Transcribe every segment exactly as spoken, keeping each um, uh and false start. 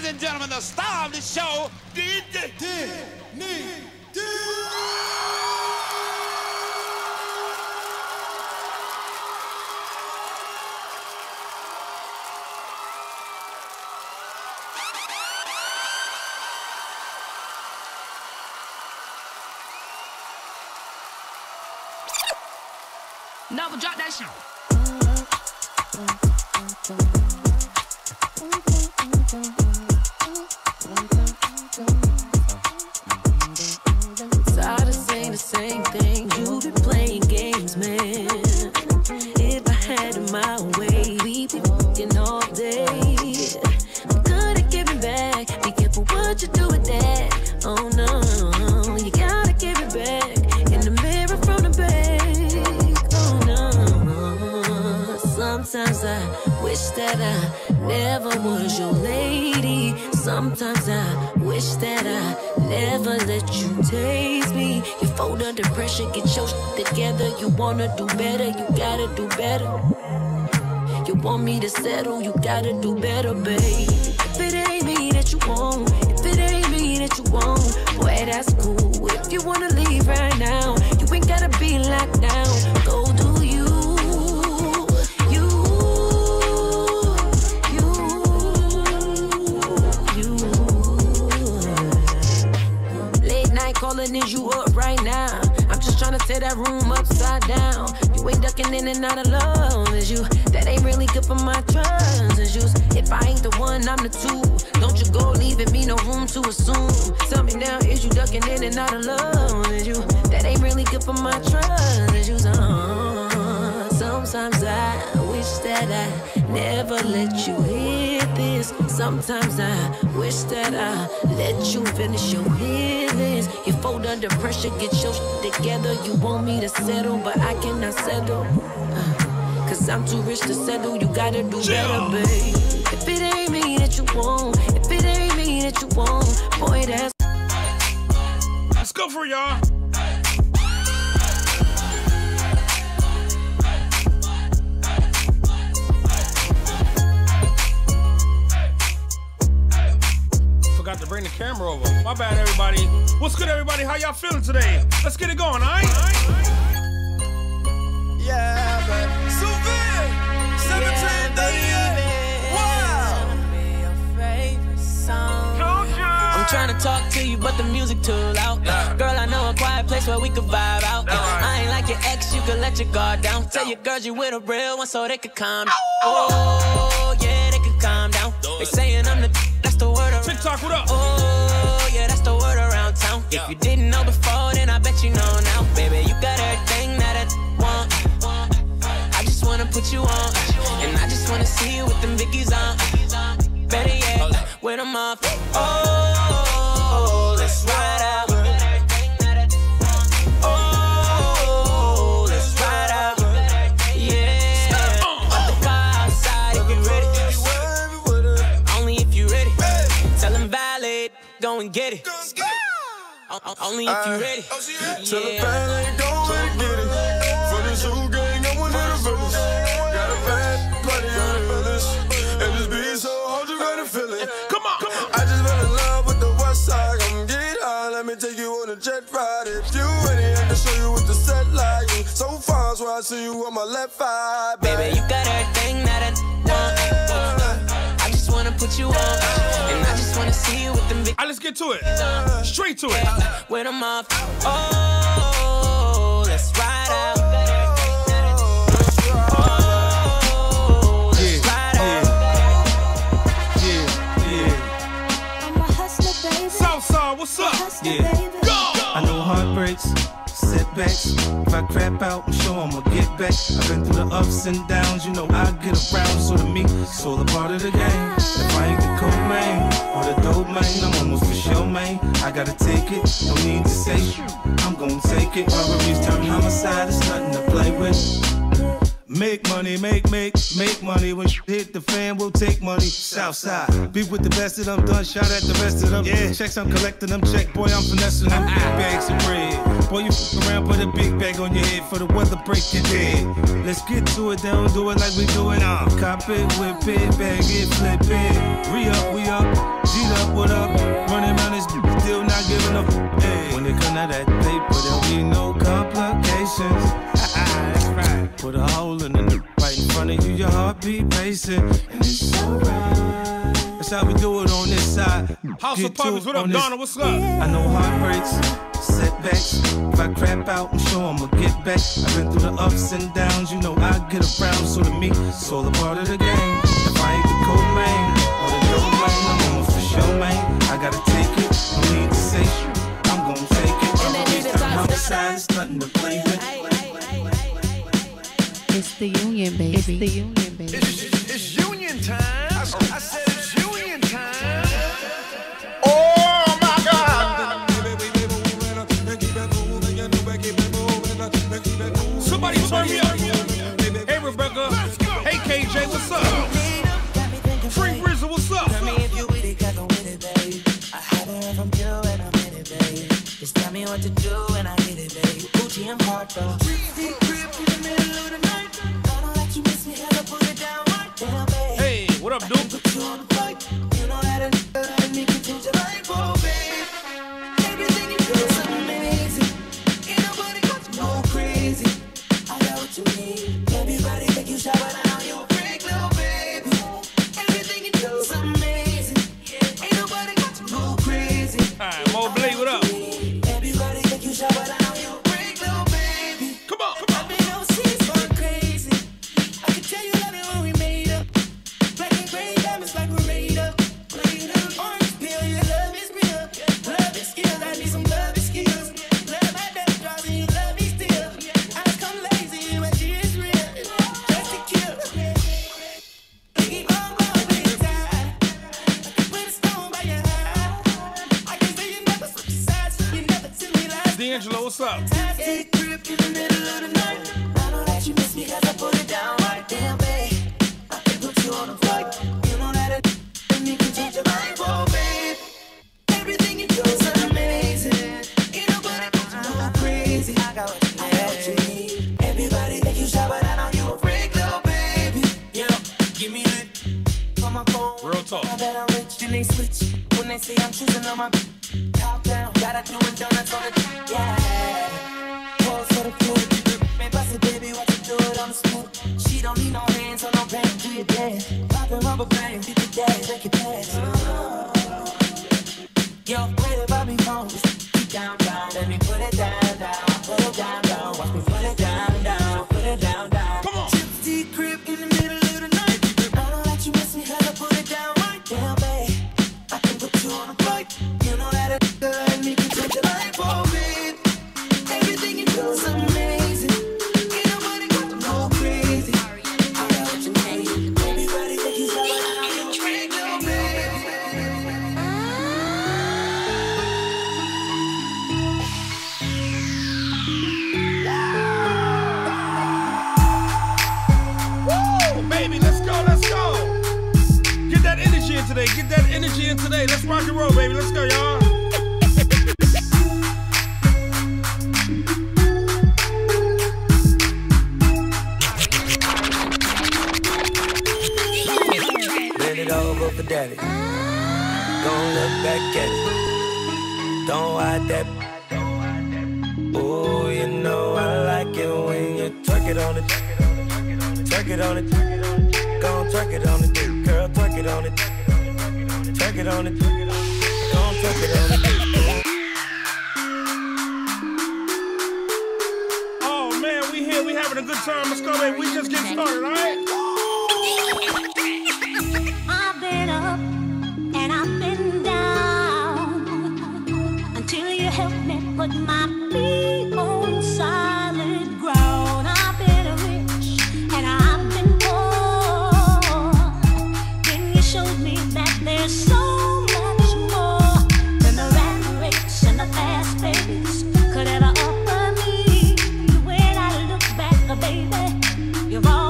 Ladies and gentlemen, the star of the show, D J Disney D. Never drop that shit. Tired of saying the same thing. You be playing games, man. If I had it my way, we be fucking all day. I'm good at giving back. Be careful what you do with that. Oh no, you gotta give it back. In the mirror from the back. Oh no. Sometimes I wish that I never was your lady. Sometimes I wish that I never let you taste me. You fold under pressure, get your shit together. You wanna do better, you gotta do better. You want me to settle, you gotta do better, babe. If it ain't me that you want, if it ain't me that you want, boy, that's cool. If you wanna leave right now, you ain't gotta be locked down. Go do you. Calling is you up right now. I'm just trying to tear that room upside down. You ain't ducking in and out of love, is you? That ain't really good for my trust issues. If I ain't the one, I'm the two. Don't you go leaving me no room to assume. Tell me now, is you ducking in and out of love, is you? That ain't really good for my trust issues. Uh, sometimes I wish that I never let you hit this. Sometimes I wish that I let you finish your feelings. You fold under pressure, get your shit together. You want me to settle, but I cannot settle. Uh, Cause I'm too rich to settle, you gotta do better, babe. If it ain't me that you want, if it ain't me that you want, boy, that's... Let's go for y'all. Forgot to bring the camera over. My bad, everybody. What's good, everybody? How y'all feeling today? Let's get it going, all right? Yeah, baby. Souvenir. seventeen thirty-eight. Wow. I'm trying to talk to you, but the music too loud. Yeah. Girl, I know a quiet place where we could vibe out. Yeah. Right. I ain't like your ex, you could let your guard down. Tell your girls you with a real one so they could calm down. Oh, yeah, they could calm down. They saying I'm the that's the word around. TikTok, what up? Oh, yeah, that's the word around town. Yeah. If you didn't know before, then I bet you know now. Baby, you got everything that I want. I just wanna put you on, and I just wanna see you with them Vickies on. Better yet, with them off. Oh, let's ride out. Oh, let's ride out. Yeah, put the car outside if you ready. Only if you ready. Tell them valid, go and get it. Only if you ready. Tell the band go and get it. For the zoo gang, I want to the village. Got a bad bloody on the village. And this beat so hard you gotta feel it. Come on, come on. I just fell in love with the west side. Come get high, let me take you on a jet ride. If you ready, I can show you what the set like. So far, so I see you on my left eye. Baby, you got everything that I want. I just wanna put you on, and I just wanna see you with them big. All right, let's get to it. Straight to it. With them off. Oh, let's ride out. Oh, let's ride out. Yeah, yeah. I'm a hustler, baby. Southside, what's up? Hustler, Yeah. baby. Go! I know heartbreaks, setbacks. If I crap out, I'm sure I'ma get back. I've been through the ups and downs, you know I get around. So to me, it's all a part of the game. If I ain't the cold man or the dope man, I'm almost for sure, man. I gotta take it, no need to say shit. I'm gonna take it. Robberies turn homicide, it's nothing to play with. Make money, make, make, make money. When shit hit the fan, we'll take money. Southside, be with the best of them, done, shout at the rest of them. Yeah, checks, I'm collecting them, check, boy, I'm finessing them. Big bags of bread. Boy, you f around, put a big bag on your head for the weather, break your head. Let's get to it, they don't do it like we do it. Uh, cop it, whip it, bag it, flip it. Re up, we up, G'd up, what up? Running around this still not giving up. Hey. When it come to that paper, there'll be no complications. That's right. Put a hole in the right in front of you, your heartbeat racing, and it's alright. That's how we do it on this side. House Get of Puppets, what up, this. Donna? What's up? I know heartbreaks, setbacks. If I crap out, I'm sure I'ma get back. I've been through the ups and downs, you know I get around. So to me, it's all a part of the game. If I ain't the co-main or the domain, I'm on for show, man. I gotta take it, no need to say shit. I'm gonna take it. I'm gonna reach the other side, it's nothing to play with. It's the union, baby. It's the union, baby. It's, it's, it's union time. I, I said it's union time. Oh my God! Somebody turn me up. Hey Rebecca. Hey K J, what's up? Free Rizzo, what's up? Tell me if you with it, cause I'm with it, babe. I haven't heard from you and I'm in it, babe. Just tell me what to do and I get it, babe. Gucci and hard though. Hey, what up, dude? You know that I make you change your life, oh babe. Everything you do is amazing. Ain't nobody got you go crazy. I got what you need. Everybody make you shout, but now you're a freak, little baby. Everything you do is amazing. Ain't nobody got you go crazy. Alright, Mo Blade, what up? Everybody make you shout, but now you're a freak, little baby. Come on, come on. I mean, no seas going crazy. I can tell you love it when we made up. Black and gray diamonds like we're made up. Played up, orange peel, your love is real. Love is skills, I need some love is skills. Love my best draws and you love me still. I just come lazy, but she is real. Just to kill. We keep on going to your side. I can put a stone by your eye. I can say you never switch sides. You never tell me lies. D'Angelo, what's up? Take grip in the middle of the night. I know that you miss me cause I put it down right. Damn, babe, I can put you on a flight. You know that it and you can change your mind, oh babe. Everything you do is amazing. Ain't nobody got you go crazy. I got what you, I got what you need. Everybody think you shy, but I know you a freak, little baby. You know, give me lit on my phone. Real talk. Now that I'm rich, then they switch. When they say I'm choosing on my top down, gotta do it donuts on the yeah. Pause for the food. Man, bust it, baby, watch you do it on the spoon. She don't need no hands on no bang, do your dance. Poppin' rubber band, did the dash, make it pass. Yo, wait about me phone. Keep down, down, let me put it down, down. Put it down, down, watch me put it down, down. Put it down, down. Come on. Gypsy crib in the middle of the night. I know that you miss me, cause I put it down right. Damn, babe, I can put you on a flight. You know that it's good and me can change your life, oh babe. Everything you do is amazing. Ain't nobody got to go crazy. I got what you need. Everybody think you shy, but now you're a freak, little baby. Woo, baby, let's go, let's go. Get that energy in today. Get that energy in today. Let's rock and roll, baby. Let's go, y'all. Bend it over for daddy. Don't look back at it. Don't hide that. Oh, you know I like it when you twerk it on it. Twerk it on it. Gon' twerk it on it. Girl, twerk it on it. Twerk it on it. Gon' twerk it on it. Oh man, we here, we having a good time. Let's go, baby. We just getting started, all right? I've been up and I've been down until you help me put my feet on solid ground. I've been rich and I've been poor. Then you showed me that there's so much more than the rat race and the fast pace could ever offer me. When I look back, baby, you've all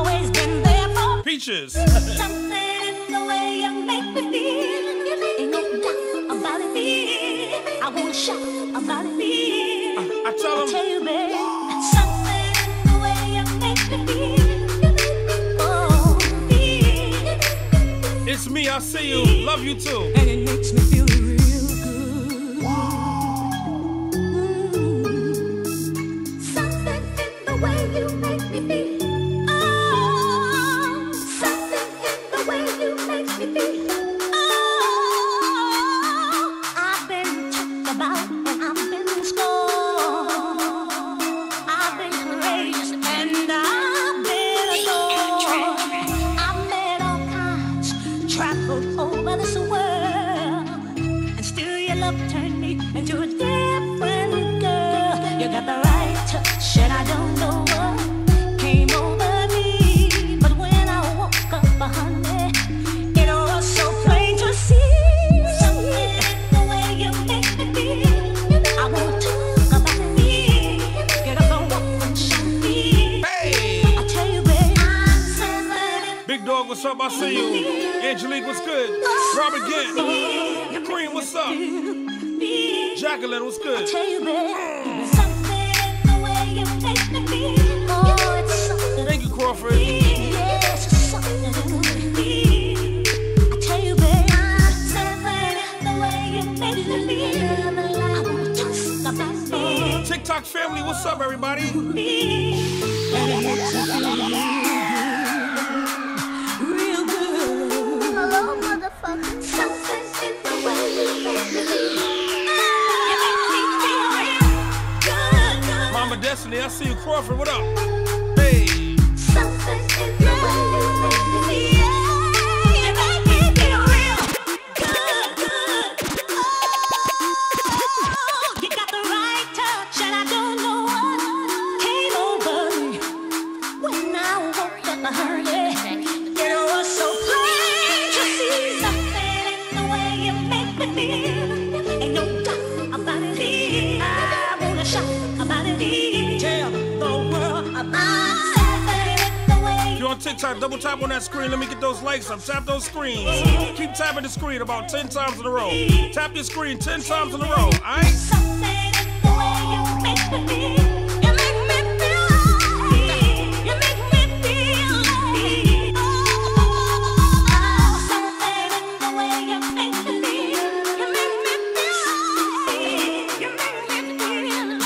Switches. Something in the way you make me feel. Ain't no doubt about it. I wanna shout about it. I, I tell I them. tell you, babe, something in the way you make me feel. Oh, feel. It's me, I see you. Love you too. And it makes me feel real good. Mm. Something in the way you make me feel. Oh, something in the way you make me feel. Oh, I've been talked about and I've been scorned. I've been praised and I've been adored. I've met all kinds, traveled over this world, and still your love turned me into a different girl. You got the right touch, and I don't know what came over me, but when I woke up, honey, it was so plain to see. Something in the way you make me feel. I won't talk about me. Get up and walk and show me. Hey! I tell you, babe, I'm something in Big Dog, what's up? I see you. Angelique, what's good? Robert Gant. Cream, what's up? Jacqueline, what's good? tell you, babe, something in the way you make me feel. Oh, it's something. Thank you, Crawford. Yes, it's something in the way you feel. I tell you, babe, something in the way you make me feel. I wanna talk about me. TikTok family, what's up, everybody? And it makes me feel real good. Hello, motherfucker. Something in the way you make me feel. You make me feel real good, good. Mama Destiny, I see you, Crawford. What up? Hey! Something in the way you make me feel. You make me feel real good, good. Oh, you got the right touch, and I don't know what came over me when I woke up early. It was so plain to see. Something in the way you make me feel. Ain't no doubt about it. I wanna shout about it. Tell the world about something in the way If you're on TikTok, double tap on that screen. Let me get those likes up. Tap those screens. Keep tapping the screen about ten times in a row. Tap your screen ten times in a row. Alright? something in the way you make me feel. You make me feel. You make me feel. Oh, something in the way you make me feel. You make me feel. You make me feel.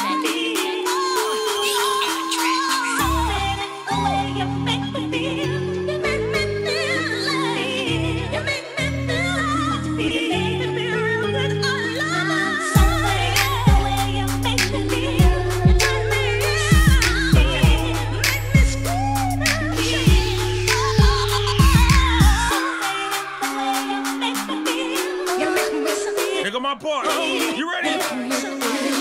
Something in the way you make me feel. You make me feel. You make me feel. You make me feel real good. I love something in the way you make me feel. You turn me on, make me scream and shout. Something in the way you make me feel. You make me scream. Here go my part. You ready?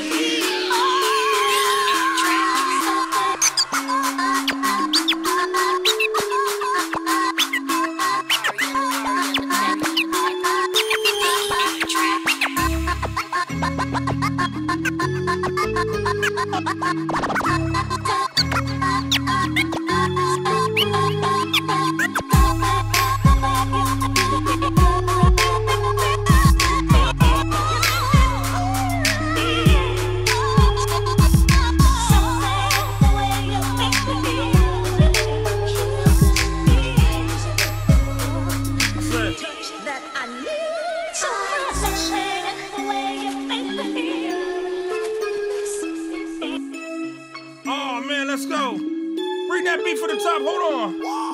That I need so something in the way you make me feel. Oh man, let's go. Bring that beat for the top. Hold on.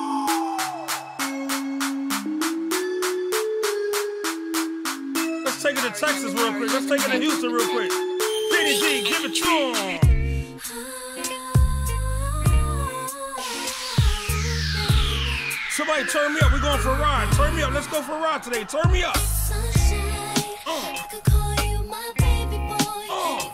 Let's take it to Texas real quick. Let's take it to Houston real quick. Benny G, give it to him. Somebody turn me up. We're going for a ride. Turn me up. Let's go for a ride today. Turn me up. Uh. Uh.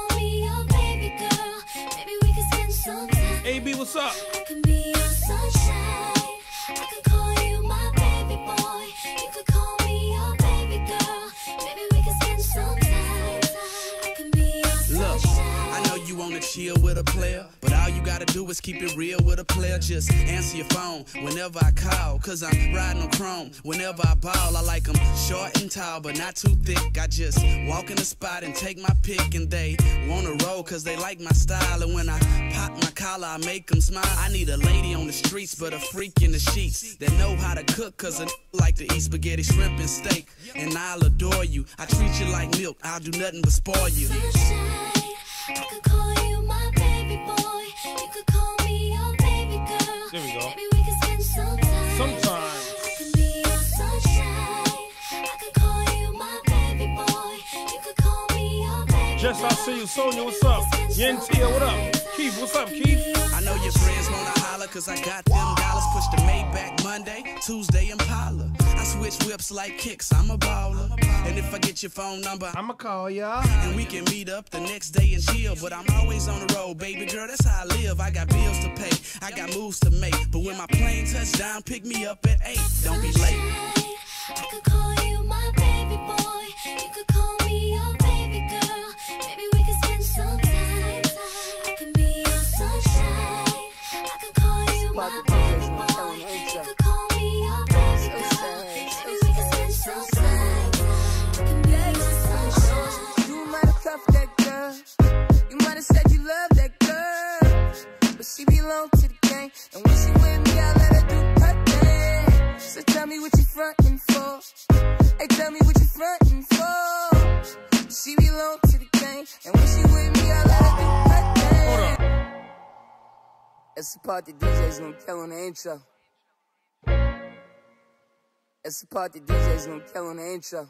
A B, what's up? I can be your sunshine. I could call you my baby boy. You could call me your baby girl. Maybe we can spend some time. I can be your sunshine. Look, I know you wanna chill with a player, but all you got gotta do is keep it real with a player. Just answer your phone whenever I call, cause I'm riding on chrome. Whenever I ball, I like them short and tall, but not too thick. I just walk in the spot and take my pick, and they wanna roll cause they like my style. And when I pop my collar, I make them smile. I need a lady on the streets, but a freak in the sheets that know how to cook, cause I like to eat spaghetti, shrimp, and steak. And I'll adore you. I treat you like milk, I'll do nothing but spoil you. I could call you my baby boy. You could call me your baby girl. There we go. Maybe we could spend some time. Sometimes. I could be your sunshine. I could call you my baby boy. You could call me your baby Jess, I see you. Sonia, what's up? Yentia, what up? Keith, what's up, Keith? I know your friends wanna holler, cause I got them dollars. Push the Maybach Monday, Tuesday Impala. I switch whips like kicks, I'm a baller. And if I get your phone number, I'ma call ya. And we can meet up the next day and chill. But I'm always on the road, baby girl, that's how I live. I got bills to pay, I got moves to make. But when my plane touch down, pick me up at eight. Don't be late. I could call you my baby boy. You could call me your baby girl. Maybe we could spend some time. I can be your sunshine. I could call you my baby boy. You could call me your baby girl. Maybe we could spend some time. I can be your sunshine. You might have cuffed that girl. You might have said you love that girl, but she belong to the gang. And when she with me, I let her do her thing. So tell me what you frontin' for. Hey, tell me what you frontin' for. She belong to the gang. And when she with me, I let her do her thing. Hold up. That's the part the D J's gonna kill on the intro. That's the part the D J's gonna kill on the intro.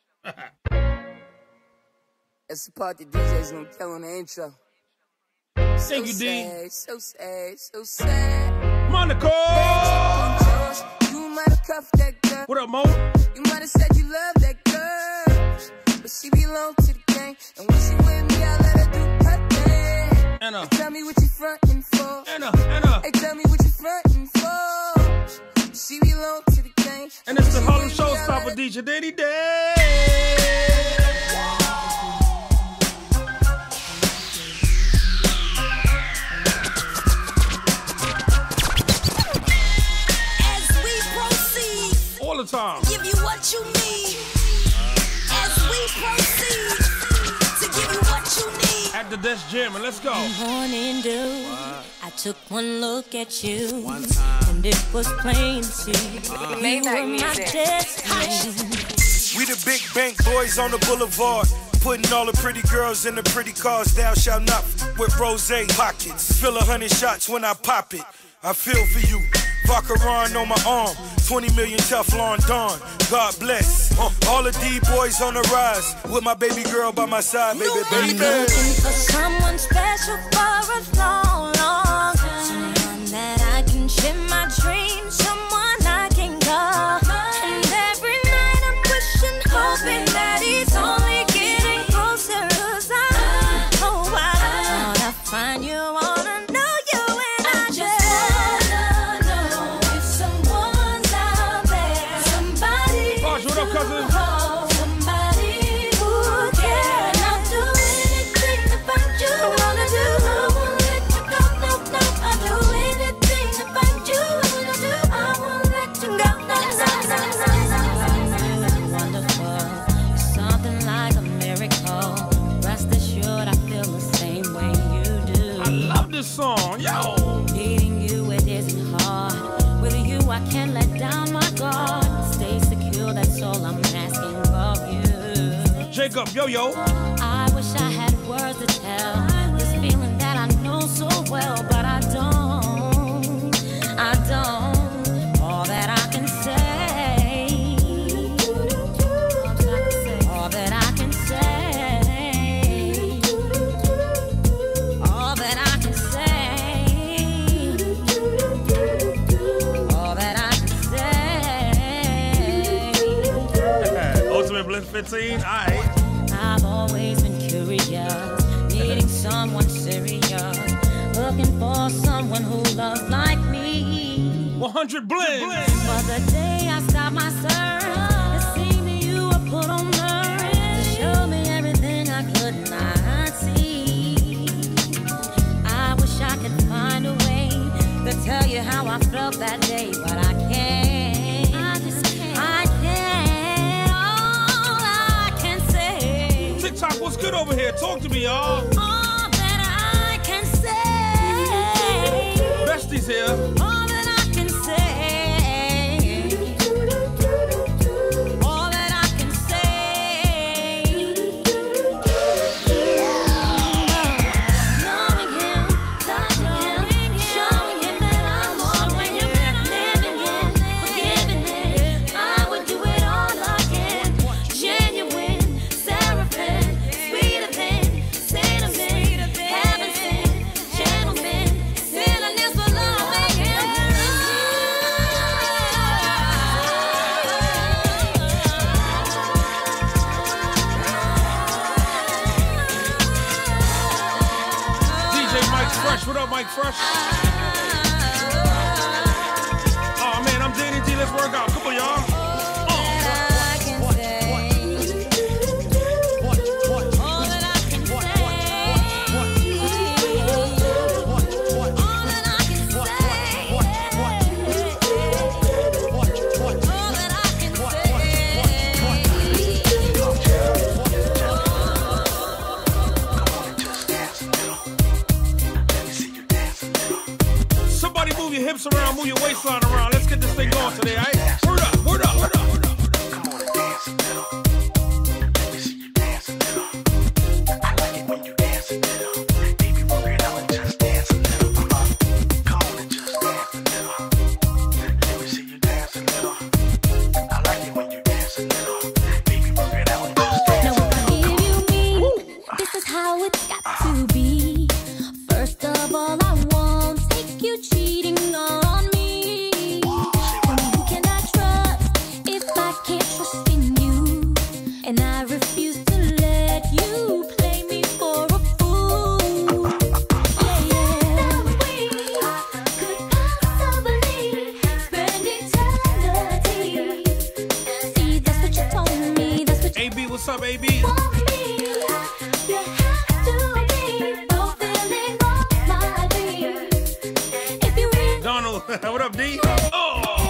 That's the part the D J's gonna kill on the intro. So Thank you, D. sad, so sad, so sad. Monaco! You might have cuffed that girl. What up, Mo? You might have said you love that girl, but she belong to the gang. And when she with me, I let her do her thing. Anna. Hey, tell me what you frontin' for. Anna, Anna. Hey, tell me what you frontin' for. She belong to the gang. And it's the when she Harlem with me, I let Showstopper, her- D J Daddy Day. As we proceed, All the time. give you what you need. As we proceed, to give you what you need. At the desk gym, and let's go. Morning dew. I took one look at you, and it was plain to see you were my destiny. We the big bank boys on the boulevard, putting all the pretty girls in the pretty cars. Thou shalt not f- with rose pockets. Fill a hundred shots when I pop it. I feel for you. Vacaron on my arm, twenty million Teflon Dawn. God bless. Uh, all the D boys on the rise, with my baby girl by my side, baby, I'm baby. looking for someone special for a long, long time. Someone that I can share my dreams, someone I can call. And every night I'm wishing, hoping that he's only getting closer. 'Cause I, oh, I wanna find you, wanna know you, and I just wanna know if someone's out there. Somebody. Raj, what up, cousin? Somebody who cares. And I'll do anything about you. I wanna do. I won't let you go. No, no. I'll do anything about you. I wanna do. I won't let you go. No, no, no, no. You're wonderful. You're something like a miracle. Rest assured, I feel the same way you do. I love this song, yo. Needing you, it isn't hard. With you, I can't let down my guard. Stay secure, that's all I'm asking of you. Jacob, yo, yo. I wish I had words to tell this feeling that I know so well, but I don't. I don't. All that I can say. All that I can say. All that I can say. All that I can say. Ultimate Blitz fifteen, alright. I've always been curious, needing someone serious, looking for someone who loves like me. one hundred Blitz. But the day I stopped my search, it seemed that you were put on earth to show me everything I could not see. I wish I could find over here. Talk to me, y'all. All that I can say. Bestie's here. All that I can say. All that I can say. Loving him, touching him, showing him that I'm all when you're living him, forgiving him. I would do it all again. Genuine, seraphim, sweeter than cinnamon, heaven sent, gentleman, silliness for loving him. D J Mike Fresh. What up, Mike Fresh? Oh man, I'm Danny D. Let's work out. Come on, y'all. Somebody move your hips around, move your waistline around. Let's get this thing going today, all right? Word up, word up, word up, word up. Come on and dance a little. Let me see you dance a little. I like it when you dance a little. Baby, work it out and just dance a little. Uh, come on and just dance a little. Let me see you dance a little. I like it when you dance a little. Baby, work it out and just dance a little. Now if I give you me, this is how it's got to be. First of all, I won't take you cheating on me. And who can I trust if I can't trust in you? And I refuse to let you play me for a fool. Yeah, yeah. That we could possibly spend eternity. See, that's what you told me. That's what you A B, what's up, A B? told me. You have to be fulfilling all my dreams. If you really Donald, what up, D? Oh!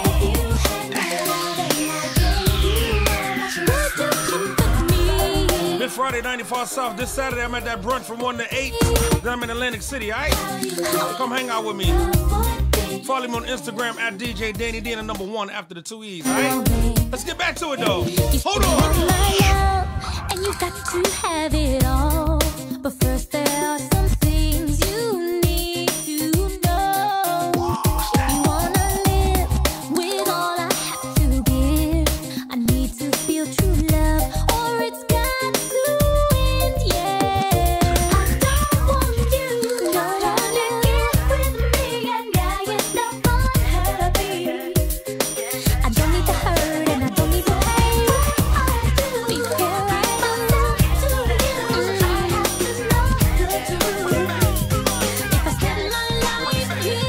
This Friday, ninety-four South. This Saturday, I'm at that brunch from one to eight. Then I'm in Atlantic City, all right? Come hang out with me. Follow me on Instagram at D J Danny D and the number one after the two E's, all right? Let's get back to it, though. Hold on. And you got to have it all. But first, there are some things you need to know. If you wanna live with all I have to give, I need to feel true love, or it's got to end, yeah. I don't want you to try to get with me and get the fun happy. I don't need the hurt and I don't need the pain. I do be caring myself to you. I have to know the truth. If I spend my life with you,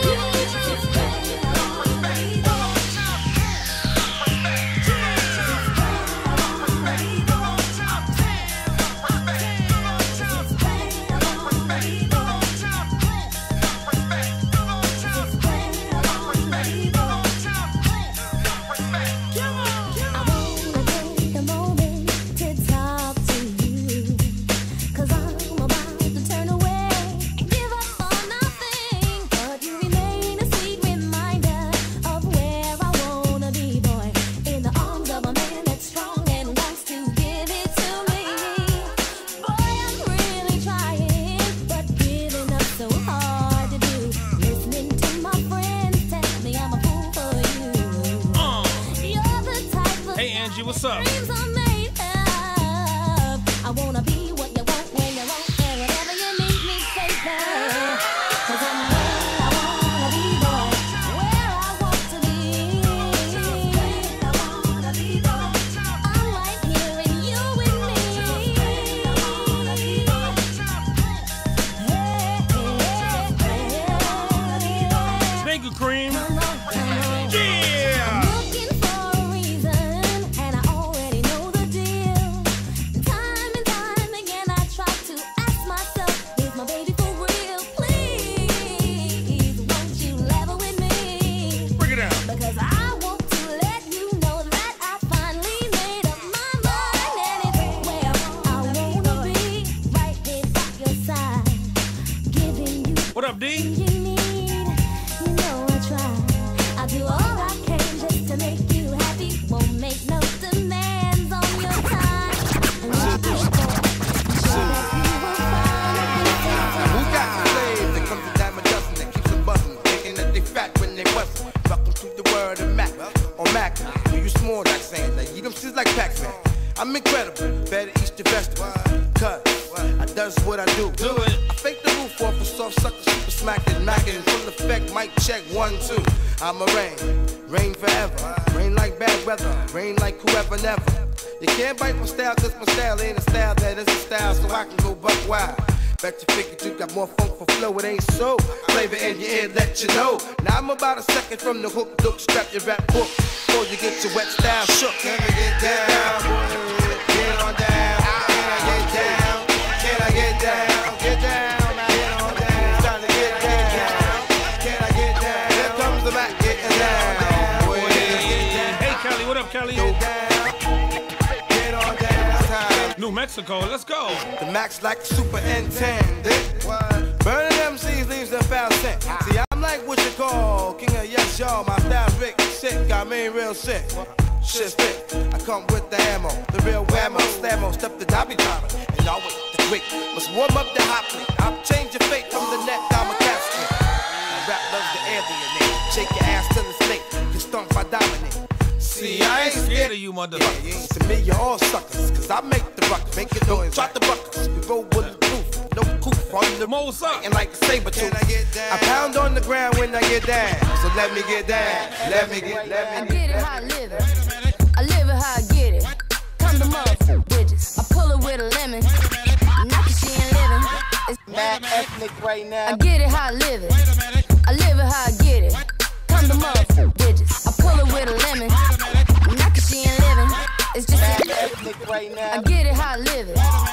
I wanna take a moment to talk to you, 'cause I'm about to turn away and give up on nothing. But you remain a sweet reminder of where I wanna be, boy. In the arms of a man that's strong and wants to give it to me. Boy, I'm really trying, but giving up so hard to do. Listening to my friends tell me I'm a fool for you. Uh. You're the type of Hey, Angie, what's up? dreams are made of. I wanna be what you want when you want, and whatever you need me, say that. 'Cause I'm where I wanna be, boy. Where I want to be. I'm right here and you with me. Thank you, Cream. Come on, come on. Yeah! Looking for a reason, and I already know the deal. Time and time pieces like Pac-Man. I'm incredible, better eat the vegetable. Cause I does what I do. Do it. I fake the roof off a soft sucker, super smacking, macking, full effect, mic check, one, two. I'm a rain, rain forever. Rain like bad weather, rain like whoever never. You can't bite my style, cause my style ain't a style that is a style, so I can go buck wild. Bet you figured you got more funk for flow, it ain't so. Flavor in your ear, let you know. Now I'm about a second from the hook, look, strap your rap book. Before you get your wet style shook. Can I get down, boy? Get on down. Can I get down? Can I get down? Get down, now get on down. It's time to get down. Can I get down? Here comes the Mac getting down. Boy, hey, Kelly, what up, Kelly? New Mexico, let's go. The Max like superintendent. Burning M Cs leaves them foul scent. See, I'm like what you call king of yes, y'all. My style's big, sick, I mean real sick. Shit's thick, I come with the ammo. The real whammo, slammo, step the dobby dobby. And always the quick, must warm up the hot plate. I'll change your fate from the net, I'm a casket. My rap loves the alienate. Shake your ass till it's late, can stomp I dominate. See, I ain't scared of you, motherfucker. Yeah, to me, you're all suckers, cause I make the ruckus, make it noise. Drop the buckets, we roll bulletproof, no coof on the most up, and like a saber tooth. I, I pound on the ground when I get down, so let me get down, let me get, let me I get it how I live it, I live it how I get it. Come to motherfucking bitches, I pull it with a lemon. Not that she ain't living, it's mad ethnic right now. I get it how I live it, I live it how I get it. Come to motherfucking bitches, I pull it with a lemon. Not cause she ain't living, it's just that ethnic right now. I get it how I live it,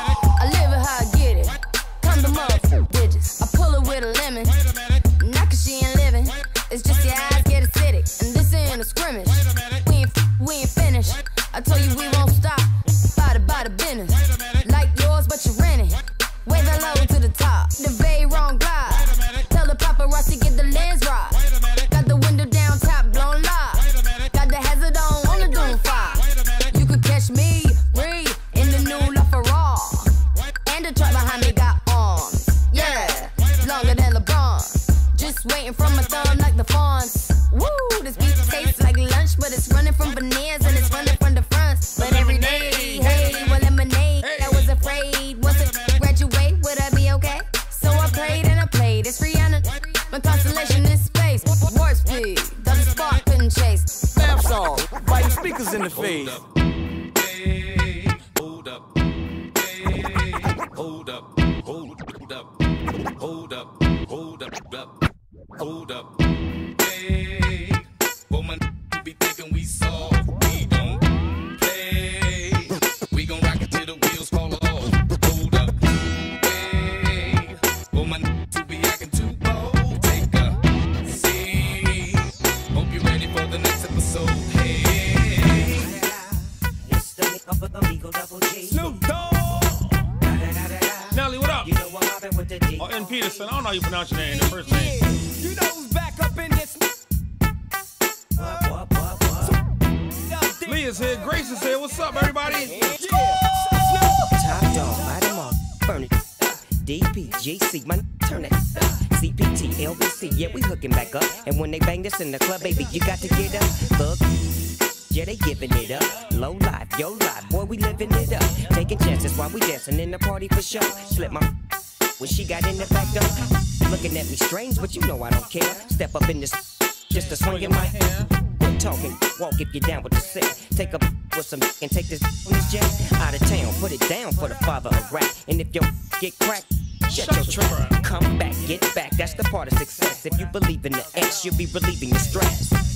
I live it how I get it. Come to motherfucking bitches, I pull it with a lemon. Not cause she ain't living, it's just your eyes get acidic. And this ain't a scrimmage, we ain't, we ain't finished. I told you we won't stop, by the, by the business. Like yours but you rent it, way the low to the top. The very wrong glide, tell the paparazzi get the lens right. Got the window down, top blown live. Got the hazard on, on the doom fire. You could catch me, read in the new LaFerrari. And the truck behind me got arms. Yeah, longer than LeBron. Just waiting for my thumb like the fawns. Woo, this beat tastes like lunch, but it's running from bananas and it's running from the front. But every day, hey, well, lemonade. I was afraid, wasn't graduate, would I be okay? So I prayed and I played. It's Rihanna, my constellation in space. Warp speed, the spark couldn't chase. Bam song, biting speakers in the face. Hold up, hey, hold up, hold up, hold up, hold up, hold up, hold up, hey, woman be thinking we soft, we don't play, we gon' rock it till the wheels fall off, hold up, hey, woman to be acting too bold, take a seat, hope you're ready for the next episode, hey. Snoop Dogg. Nelly, what up? Oh, N. Peterson. I don't know how you pronounce your name, the first name. You know who's back up in this? Lee is here. Grace is here. What's up, everybody? Top dog, light 'em up, burn it. D P, G C, man, turn it. C P T, L B C, yeah, we hooking back up. And when they bang this in the club, baby, you got to get up. Fuck. Yeah, they giving it up. Low life, yo life, boy, we living it up. Taking chances while we dancing in the party for sure. Slip my when she got in the back door. Looking at me strange, but you know I don't care. Step up in this just to swing in my hair. Quit talking, walk if you're down with the sick. Take a with some and take this on this jet. Out of town, put it down for the father of rap. And if your get cracked, shut your trap. Come back, get back, that's the part of success. If you believe in the X, you'll be relieving your stress.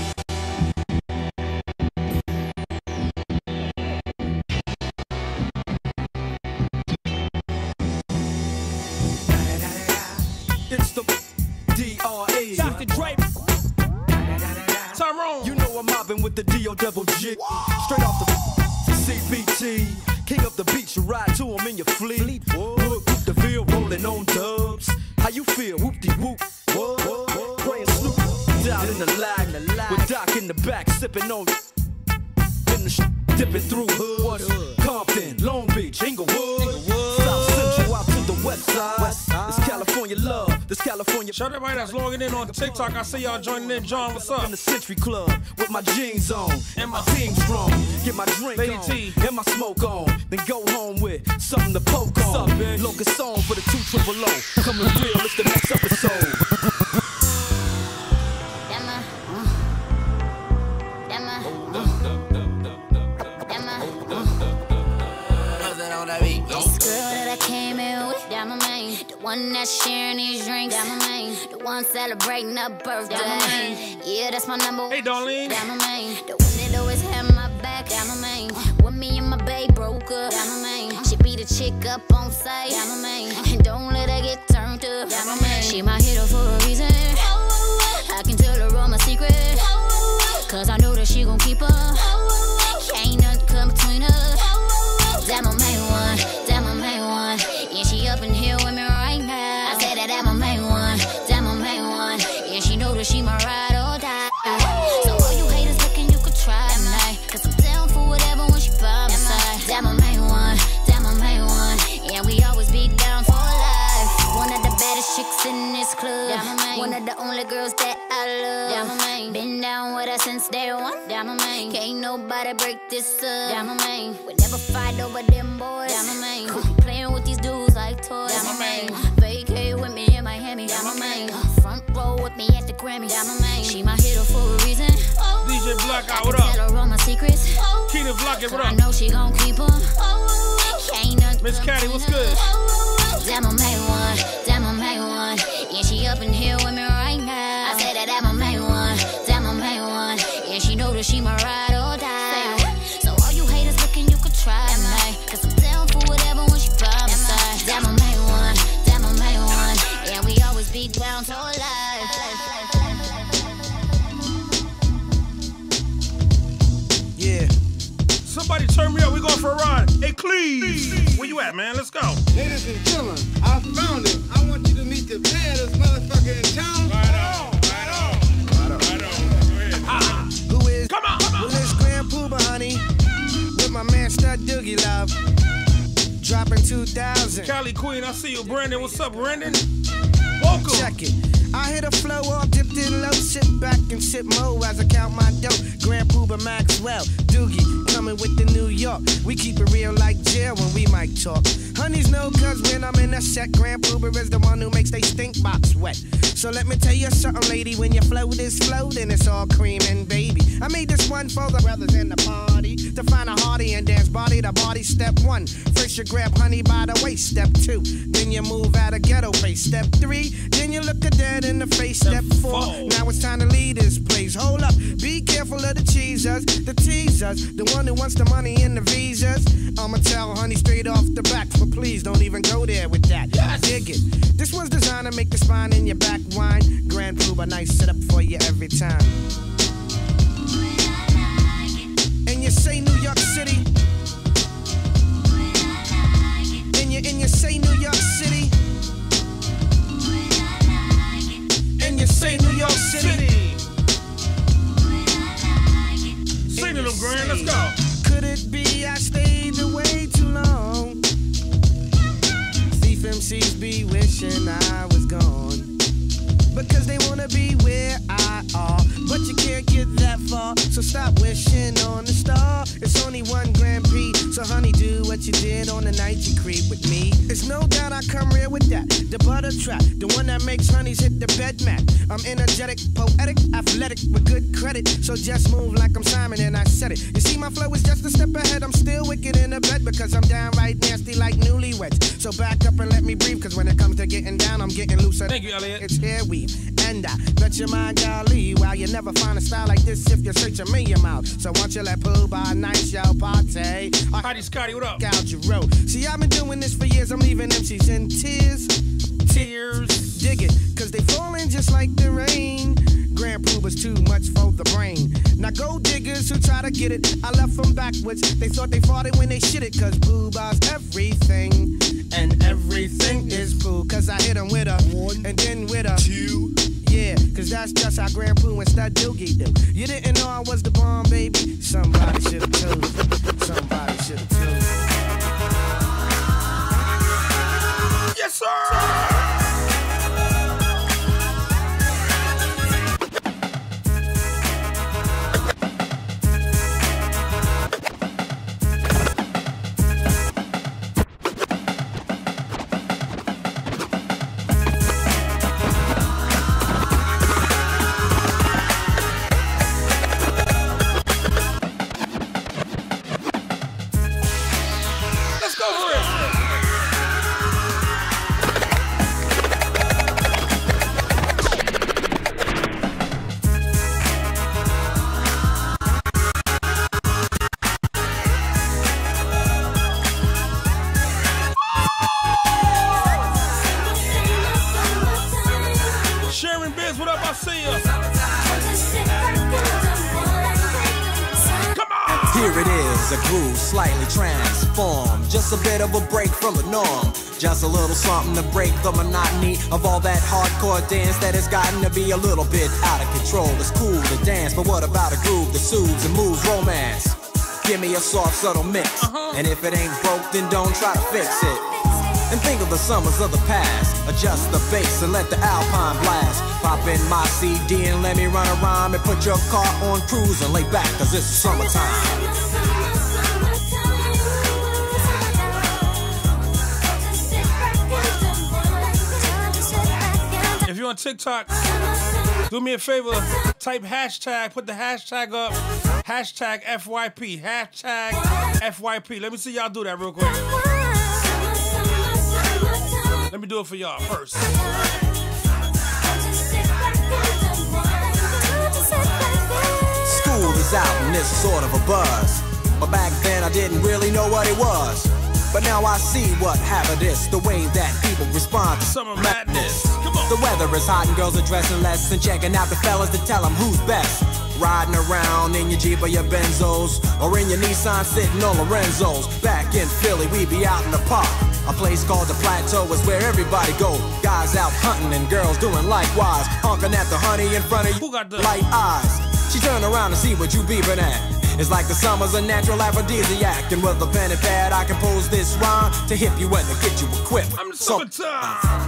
It's the D R E. Doctor Dre. Tyrone. You know I'm mobbing with the D O double G. Straight off the C B T. King of the beach, you ride to him in your fleet. Whoop, whoop the field, rolling on dubs. How you feel? Whoop-de-whoop. Whoop. Praying Snoop down in the lag. With Doc in the back, sipping on. In the sh dipping through hood. Compton, Long Beach, Inglewood. South Central out to the West side, West side. It's California love. This California. Shout out everybody that's logging in on TikTok. I see y'all joining in. John, what's up? In the Century Club with my jeans on and my team strong. Get my drink Lady on T. and my smoke on. Then go home with something to poke on. What's up, bitch? Locust song for the two triple O. Coming real, it's the next episode. This girl that I came in with, that my main. The one that's sharing these drinks, that my main. The one celebrating her birthday, that my main. Yeah, that's my number one. Hey, Darlene. That my main. The one that always had my back, that my main. When me and my babe broke up, that my main. She beat a chick up on sight, that my main. And don't let her get turned up, that my main. She my hero for a reason. I can tell her all my secrets, cause I know that she gon' keep her. Can't nothing come between us. That my main one, that my main one. Yeah, she up in here with me right now. I said that that my main one, that my main one. Yeah, she know that she my ride or die. So all you haters looking, you could try tonight, cause I'm down for whatever when she by my side. That my main one, that my main one. Yeah, we always be down for life. One of the baddest chicks in this club. One of the only girls that I love. Been down with her since day one. Can't nobody break this up. We never fight over them boys. Playing with these dudes like toys. Vacate with me in Miami. Front row with me at the Grammy. She my hero for a reason. D J Blackout, what up? Tell her all my secrets. Keenan Blockett, what up? I know she gon' keep them. Miss Caddy, what's good? That my main one, that my main one. Yeah, she up in here with me right now. I said that that my main one, that my main one. Yeah, she know that she my ride or die. So all you haters looking, you could try me, cause I'm down for whatever when she by my side. That my main one, that my main one. Yeah, we always be down for life. Yeah. Somebody turn me up, we going for a ride. Hey, Cleves, where you at, man? Let's go. Ladies and gentlemen, I found it. I want you to meet the baddest motherfucker in town. Right on, right on, right on. Go ahead. Ah, who is? Come on, come on. Well, it's Grand Pooba, honey, with my man Stud Doogie Love. Dropping two thousand. Cali Queen, I see you, Brandon. What's up, Brandon? Welcome. Check it. I hit a flow off, dipped in low, sit back and sip mo as I count my dough. Grand Pooba Maxwell, Doogie, coming with the New York. We keep it real like jail when we might talk. Honeys know cause when I'm in a set, Grand Pooba is the one who makes they stink box wet. So let me tell you something, lady, when your flow is flowed, then it's all cream and baby. I made this one for the brothers in the party, to find a hearty and dance body to body. Step one, first you grab honey by the waist. Step two, then you move at a ghetto pace. Step three, then you look a dead in the face. Step four, now it's time to leave this place. Hold up, be careful of the cheesers, the teasers, the one who wants the money and the visas. I'ma tell honey straight off the back, but please don't even go there with that. Yes. Dig it. This one's designed to make the spine in your back whine. Grand Pooba, nice setup for you every time. And you say New York City. And you and you say New York City. And you say New York City. Sing to them, Grand, let's go. Could it be I stayed away too long? Thief M Cs be wishing I was gone, because they wanna be where I are, but you can't get that far. So stop wishing on the star. It's only one Grand Prix, so honey, do what you did on the night you creep with me. It's no doubt I come real with that, the butter trap, the one that makes honeys hit the bed mat. I'm energetic, poetic, athletic, with good credit, so just move like I'm Simon and I said it. You see my flow is just a step ahead. I'm still wicked in the bed because I'm downright nasty like newlyweds. So back up and let me breathe, cause when it comes to getting down, I'm getting looser. Thank you, Elliot. It's hair weave, and I let your mind golly. While you never find a style like this if you search a million miles. So once you let Pooh by nice yo party. Howdy, Scotty, what up? Out your road. See, I've been doing this for years. I'm leaving M Cs in tears. Tears. Dig it, cause they falling just like the rain. Grand Pooba's too much for the brain. Now go diggers who try to get it, I left them backwards. They thought they fought it when they shit it, cause Pooba's everything. And everything is Pooh, cause I hit them with a one, and then with a two. Yeah, cause that's just how Grand Pooh and Stud Doogie do. You didn't know I was the bomb, baby? Somebody should've told you. Somebody should've told you. Yes, a groove slightly transformed. Just a bit of a break from the norm. Just a little something to break the monotony of all that hardcore dance that has gotten to be a little bit out of control. It's cool to dance, but what about a groove that soothes and moves romance? Give me a soft, subtle mix. Uh-huh. And if it ain't broke, then don't try to fix it. And think of the summers of the past. Adjust the bass and let the alpine blast. Pop in my C D and let me run around and put your car on cruise and lay back, cause it's summertime. If you're on TikTok, do me a favor, type hashtag, put the hashtag up, hashtag F Y P, hashtag F Y P. Let me see y'all do that real quick. Let me do it for y'all first. School is out and it's sort of a buzz, but back then I didn't really know what it was. But now I see what happened is the way that people respond to summer madness. Come on. The weather is hot and girls are dressing less and checking out the fellas to tell them who's best. Riding around in your Jeep or your Benzos, or in your Nissan sitting on Lorenzo's. Back in Philly, we be out in the park. A place called the Plateau is where everybody go. Guys out hunting and girls doing likewise. Honking at the honey in front of you. Who got the light eyes? She turn around to see what you beeping at. It's like the summer's a natural aphrodisiac. And with a pen and pad, I compose this rhyme to hip you and to get you equipped. I'm the summertime.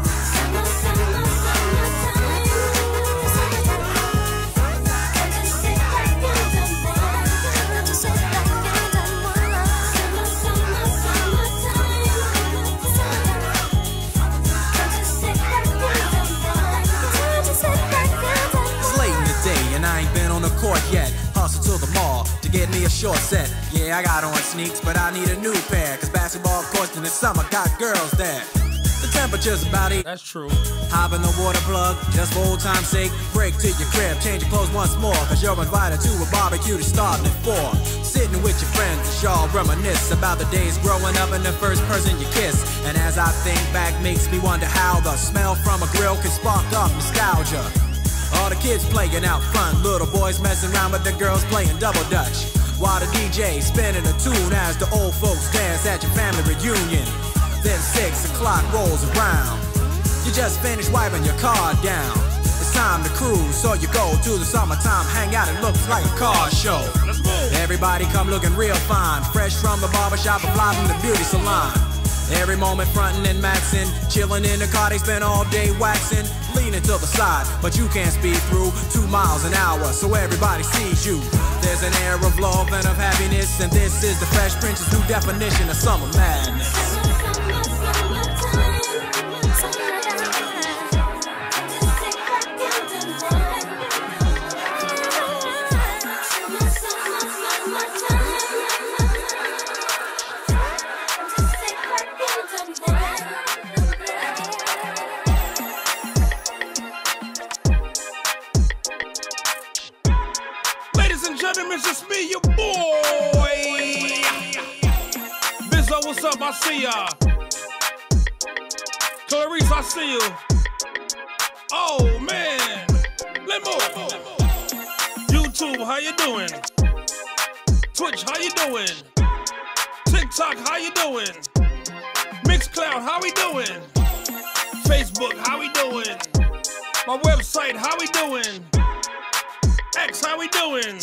It's late in the day and I ain't been on the court yet. Hustle to the mall to get me a short set. Yeah, I got on sneaks, but I need a new pair. Cause basketball courts in the summer got girls there. The temperature's about eight. That's true. Hop in the water plug, just for old time's sake. Break to your crib, change your clothes once more. Cause you're invited to a barbecue to start at four. Sitting with your friends, y'all reminisce about the days growing up and the first person you kiss. And as I think back, makes me wonder how the smell from a grill can spark up nostalgia. All the kids playing out front, little boys messing around with the girls playing double dutch. While the D J spinning a tune as the old folks dance at your family reunion. Then six o'clock rolls around. You just finished wiping your car down. It's time to cruise, so you go to the summertime hangout. It looks like a car show. Let's go. Everybody come looking real fine, fresh from the barbershop or fly from the beauty salon. Every moment frontin' and maxin', chillin' in the car, they spend all day waxin', leaning to the side, but you can't speed through two miles an hour, so everybody sees you. There's an air of love and of happiness, and this is the Fresh Prince's new definition of summer madness. It's just me, your boy. Bizzo, what's up? I see ya. Clarice, I see you. Oh man, Limo. YouTube, how you doing? Twitch, how you doing? TikTok, how you doing? Mixcloud, how we doing? Facebook, how we doing? My website, how we doing? X, how we doing?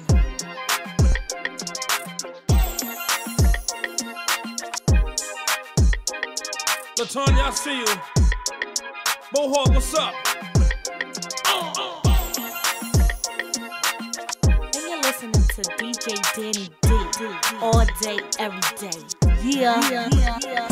Latonya, I see you. Bohawk, what's up? Uh, uh. And you're listening to D J Danny D all day, every day. Yeah. yeah. yeah. yeah.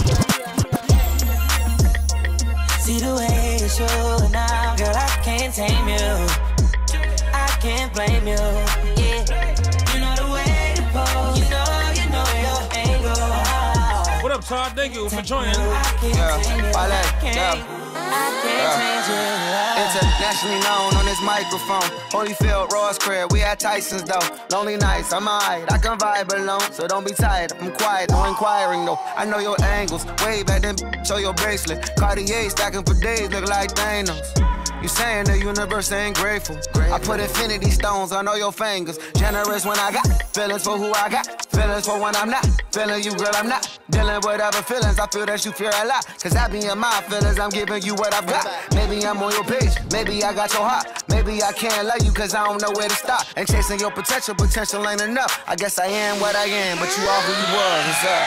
See the way you show now, girl, I can't tame you. I can't blame you. Yeah. You know the way to pose. You know, you know your angle. What up, Todd? Thank you for joining. Yeah, Wale, yeah. Yeah. Internationally known on this microphone. Holyfield, Ross Crab, we at Tyson's though. Lonely nights, I'm alright, I can vibe alone. So don't be tired, I'm quiet, no inquiring though. I know your angles, way back then, show your bracelet. Cartier stacking for days, look like Thanos. You saying the universe ain't grateful. I put infinity stones on all your fingers. Generous when I got feelings for who I got. Feelings for when I'm not. Feeling you, girl, I'm not. Dealing with other feelings. I feel that you fear a lot. Cause I be in my feelings. I'm giving you what I've got. Maybe I'm on your page. Maybe I got your heart. Maybe I can't love you cause I don't know where to start. And chasing your potential. Potential ain't enough. I guess I am what I am. But you are who you was. What's up?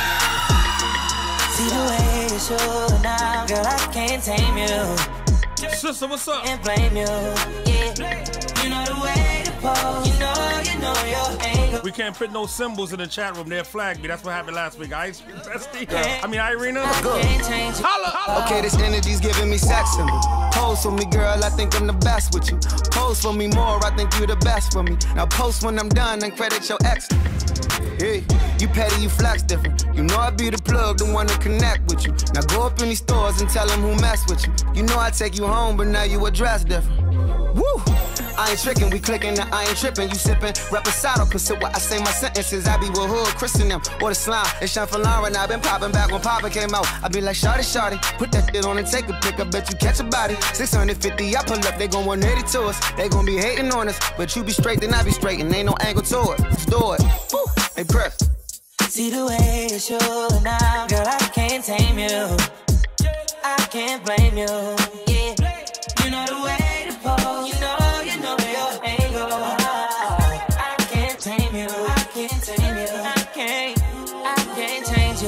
See the way you show now, girl, I can't tame you. Sister, what's up? Can't blame you, yeah. You know the way to pose. You know, you know your angle. We can't put no symbols in the chat room. They'll flag me. That's what happened last week. Ice, Bestie. I mean, Irina. Good. Holla, holla. Okay, this energy's giving me sex symbol. Pose for me, girl, I think I'm the best with you. Pose for me more, I think you the best for me. Now post when I'm done and credit your ex. Hey, you petty, you flex different. You know I be the plug, the one to connect with you. Now go up in these stores and tell them who mess with you. You know I take you home, but now you address different. Woo! I ain't tricking, we clicking, now I ain't tripping. You sipping, reposado, consider what I say my sentences. I be with hood, Christian them, or the slime. It's Sean for Lauren, I been popping back when Papa came out. I be like, shawty, shawty, put that shit on and take a pic. I bet you catch a body. six hundred fifty, I pull up, they gon' one eighty to us. They gon' be hating on us, but you be straight, then I be straight, and ain't no angle to it. Let's do it. Woo! Hey, press. See the way you show now, girl, I can't tame you. I can't blame you, yeah. You know the way to pose. You know, you know your angle. I can't tame you. I can't tame you. I can't. I can't change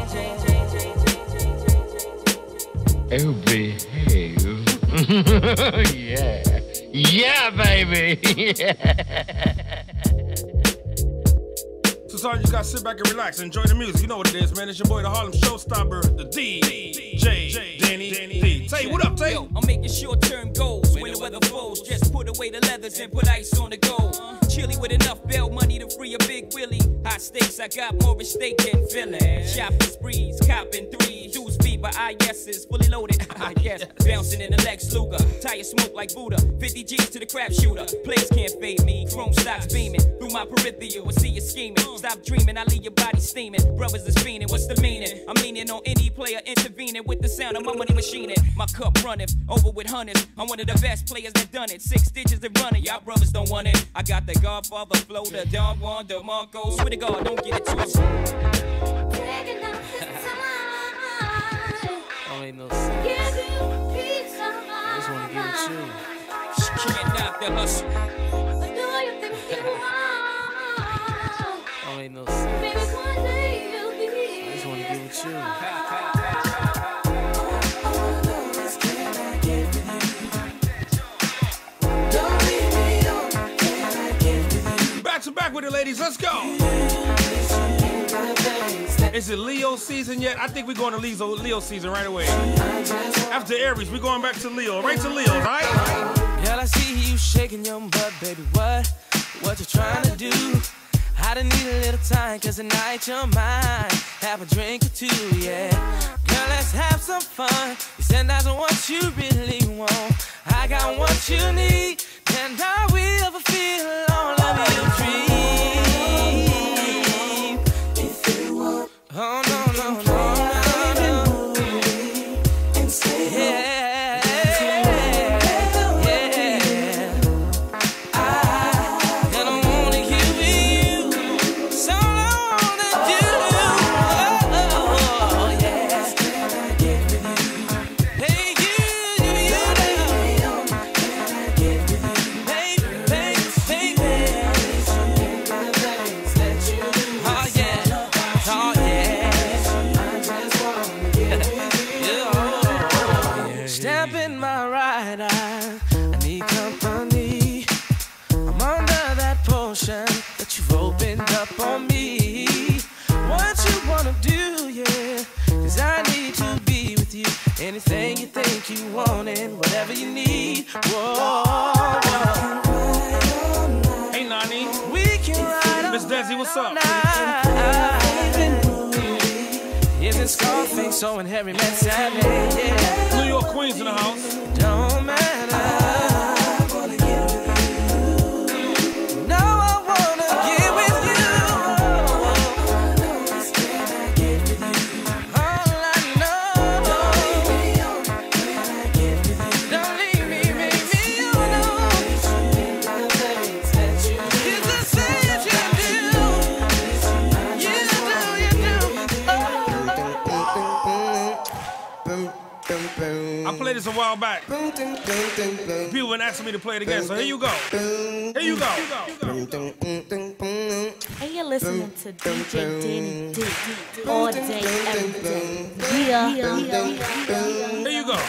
it. Oh, behave. Yeah. Yeah, baby. Yeah. Sometimes you just gotta sit back and relax and enjoy the music. You know what it is, man. It's your boy, the Harlem Showstopper, the D J Danny D. Tay, what up, Tay? Yo, I'm making short-term goals when the weather falls. Just put away the leathers and put ice on the gold. Chilly with enough bail money to free a big Willie. Hot stakes, I got more at stake than Philly. Shopping sprees, copping threes. Dudes feed by I guesses, fully loaded. I guess bouncing in the Lex Luger. Tire smoke like Buddha. fifty G's to the crap shooter. Players can't fade me. Chrome stocks beaming through my peripheral. I see you scheming. Stop dreaming, I leave your body steaming. Brothers is fiending, what's the meaning? I'm leaning on any player intervening with the sound of my money machining. My cup running over with hundreds. I'm one of the best players that done it. Six digits and running, y'all brothers don't want it. I got the Godfather flow, the Don Juan, the Marco. Swear to God, don't get it twisted. Don't make no sense. I just wanna give it to you. Can't knock the hustle. Don't make no sense. I just wanna give it to you. Back to back with it, ladies. Let's go. Is it Leo season yet? I think we're going to Leo, Leo season right away. After Aries, we're going back to Leo. Right to Leo, right? Girl, I see you shaking your butt, baby. What? What you trying to do? I done need a little time, cause tonight you're mine. Have a drink or two, yeah. Girl, let's have some fun. You said that's what you really want. I got what you need, and I will fulfill all of your dreams. If you want, oh no, no, no, no, no. And say yeah. That you've opened up on me. What you wanna do, yeah. Cause I need to be with you. Anything you think you want and whatever you need. Whoa, whoa. Hey, Nani. We can ride Miss Desi, what's up? Isn't Scarface so and Harry met Sally? Yeah. New York Queens in the house. Don't matter. Don't leave me this a while back. People been asking me to play it again, so here you go. Here you go. And you're listening to D J Danny D all day, every day. Yeah, yeah, yeah. Here you go.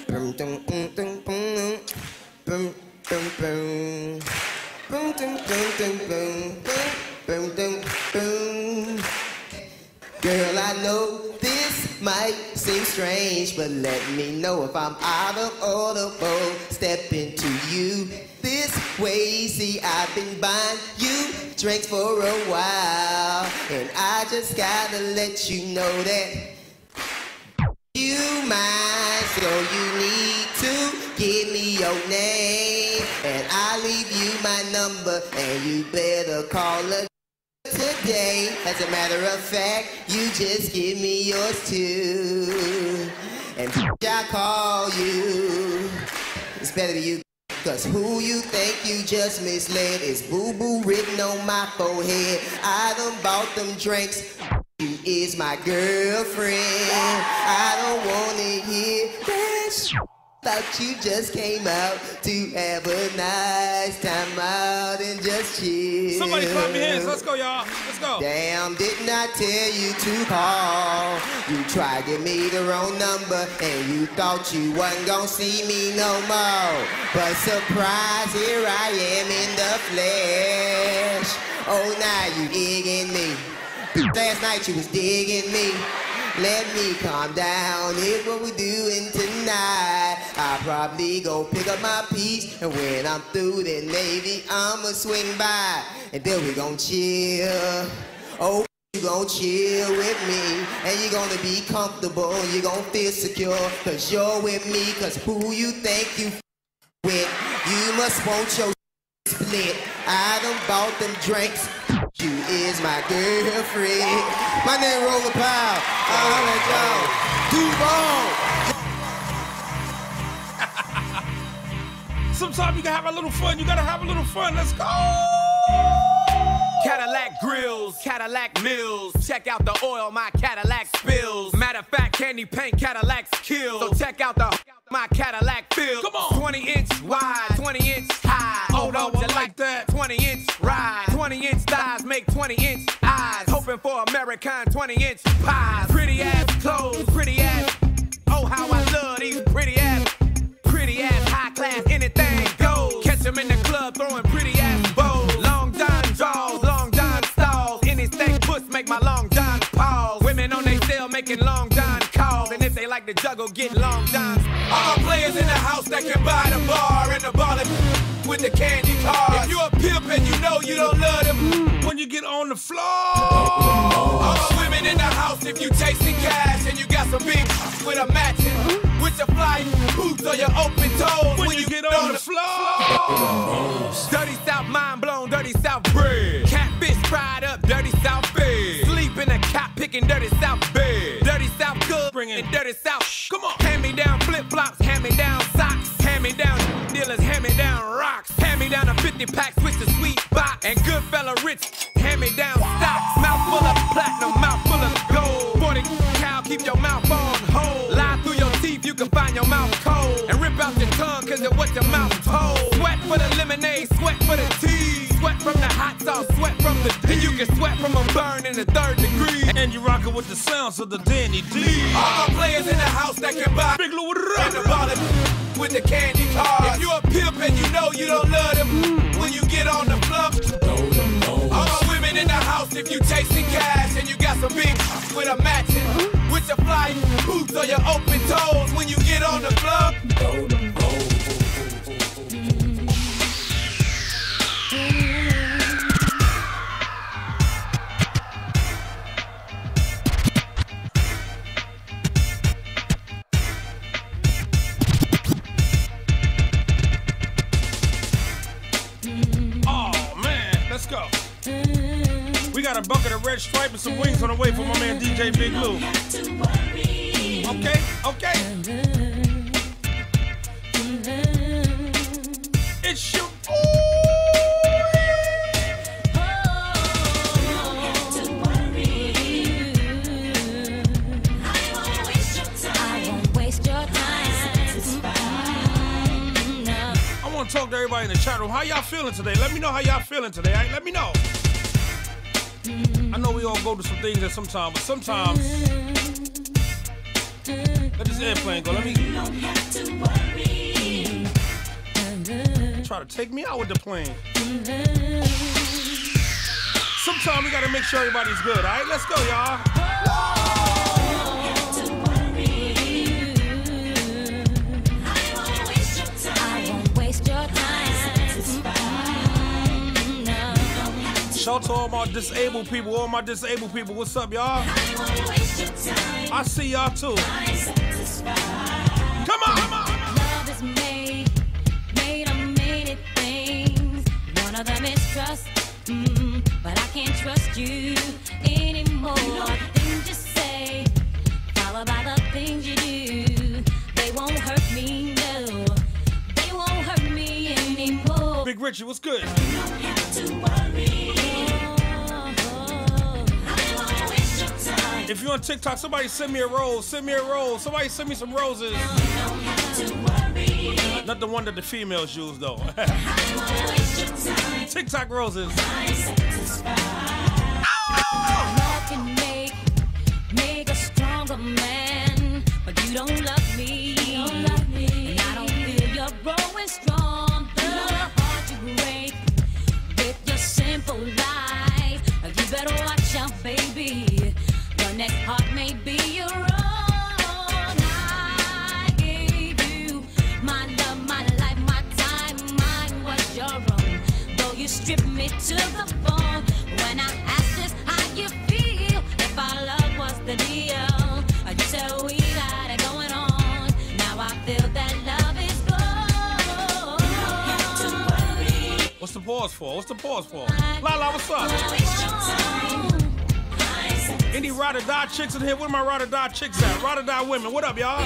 Girl, I know this might seem strange, but let me know if I'm out of order for stepping to you this way. See, I've been buying you drinks for a while, and I just gotta let you know that you mine, so you need to give me your name, and I'll leave you my number, and you better call her today. As a matter of fact, you just give me yours too, and I'll call you. It's better than you, cause who you think you just misled is boo-boo written on my forehead. I done bought them drinks. You is my girlfriend. I don't wanna hear that sh- Thought you just came out to have a nice time out and just chill. Somebody clap your hands. Let's go, y'all. Let's go. Damn, didn't I tell you to call? You tried to give me the wrong number, and you thought you wasn't gonna see me no more. But surprise, here I am in the flesh. Oh, now you digging me. Last night you was digging me. Let me calm down, here's what we doing tonight. I'll probably go pick up my piece, and when I'm through, then maybe I'ma swing by, and then we gon' chill. Oh, you gon' chill with me, and you're gonna be comfortable, you're gonna feel secure, cause you're with me, cause who you think you f with, you must want your split. I done bought them drinks. You is my girlfriend. My name Roller Powell. I'll let y'all. Sometimes you gotta have a little fun. You gotta have a little fun. Let's go. Cadillac grills, Cadillac mills. Check out the oil my Cadillac spills. Matter of fact, candy paint Cadillacs kill. So check out the my Cadillac fills. Come on. twenty inch wide, twenty inch high. Hold on, you like that? twenty inch ride. twenty inch thighs make twenty inch eyes. Hoping for American twenty inch pies. Pretty ass clothes, pretty ass. Oh, how I love these pretty ass. Pretty ass high class, anything goes. Catch them in the club throwing pretty ass bows. Long John draws, long John stalls. Any stank puss make my long John pause. Women on they cell making long John calls. And if they like to juggle, get long Johns. All players in the house that can buy the bar and the ball with the candy cars. If you a pimp and you know you don't love them when you get on the floor. All the women in the house, if you chasing cash and you got some big with a matching, with your flying boots or your open toes. When, when you, you get on, on the floor. Dirty South mind blown, dirty South bread. Catfish fried up, dirty South bed. Sleep in a cop picking dirty South bed. Dirty South good, bringing dirty South. Shh. Come on. Hand me down flip flops, hand me down socks. Hand me down dealers, hand me down rocks. Hand me down a fifty pack, switch to sweet box. And good fella rich, hand me down stocks. Mouth full of platinum, mouth full of gold. forty cow, keep your mouth on hold. Lie through your teeth, you can find your mouth cold. And rip out your tongue, cause of what your mouth told. Sweat for the lemonade, sweat for the tea. Sweat from the hot sauce, sweat from the D. And you can sweat from a burn in the third degree. And you rockin' with the sounds of the Danny D. All my players in the house that can buy Big Lou and the ballin' with the candy cars. If you a pimp and you know you don't love them, when you get on the floor. All my women in the house, if you chasing cash and you got some big with a matching, with your flying boots or your open toes, when you get on the floor. Let's go. We got a bucket of red stripe and some wings on the way for my man D J Big Lou. Okay, okay. It's your boy. I won't waste your time. to everybody in the chat room. How y'all feeling today? Let me know how y'all feeling today. Right? Let me know. I know we all go to some things at some time, but sometimes let this airplane go. Let me try to take me out with the plane. Sometimes we gotta make sure everybody's good. All right, let's go, y'all. Shout out to all my disabled people, all my disabled people. What's up, y'all? I see y'all too. Come on, come on. Love is made, made of many things. One of them is trust, mm, but I can't trust you anymore. The things you say, followed by the things you do, they won't hurt me, no. They won't hurt me anymore. Big Richie, what's good? You don't have to worry. If you're on TikTok, somebody send me a rose. Send me a rose. Somebody send me some roses. Not the one that the females use, though. TikTok roses. Love can make, make a stronger man, but you don't love me. You don't love me. And I don't feel you're growing strong. The heart you break with your simple lies. You better watch out, baby. Your next heart may be your own. I gave you my love, my life, my time. Mine was your own. Though you stripped me to the bone. When I asked just how you feel, if our love was the deal, you said we got it going on. Now I feel that love is gone. You don't have to worry. What's the pause for? What's the pause for? Lala, what's up? Any ride or die chicks in here? Where my ride or die chicks at? Ride or die women. What up, y'all?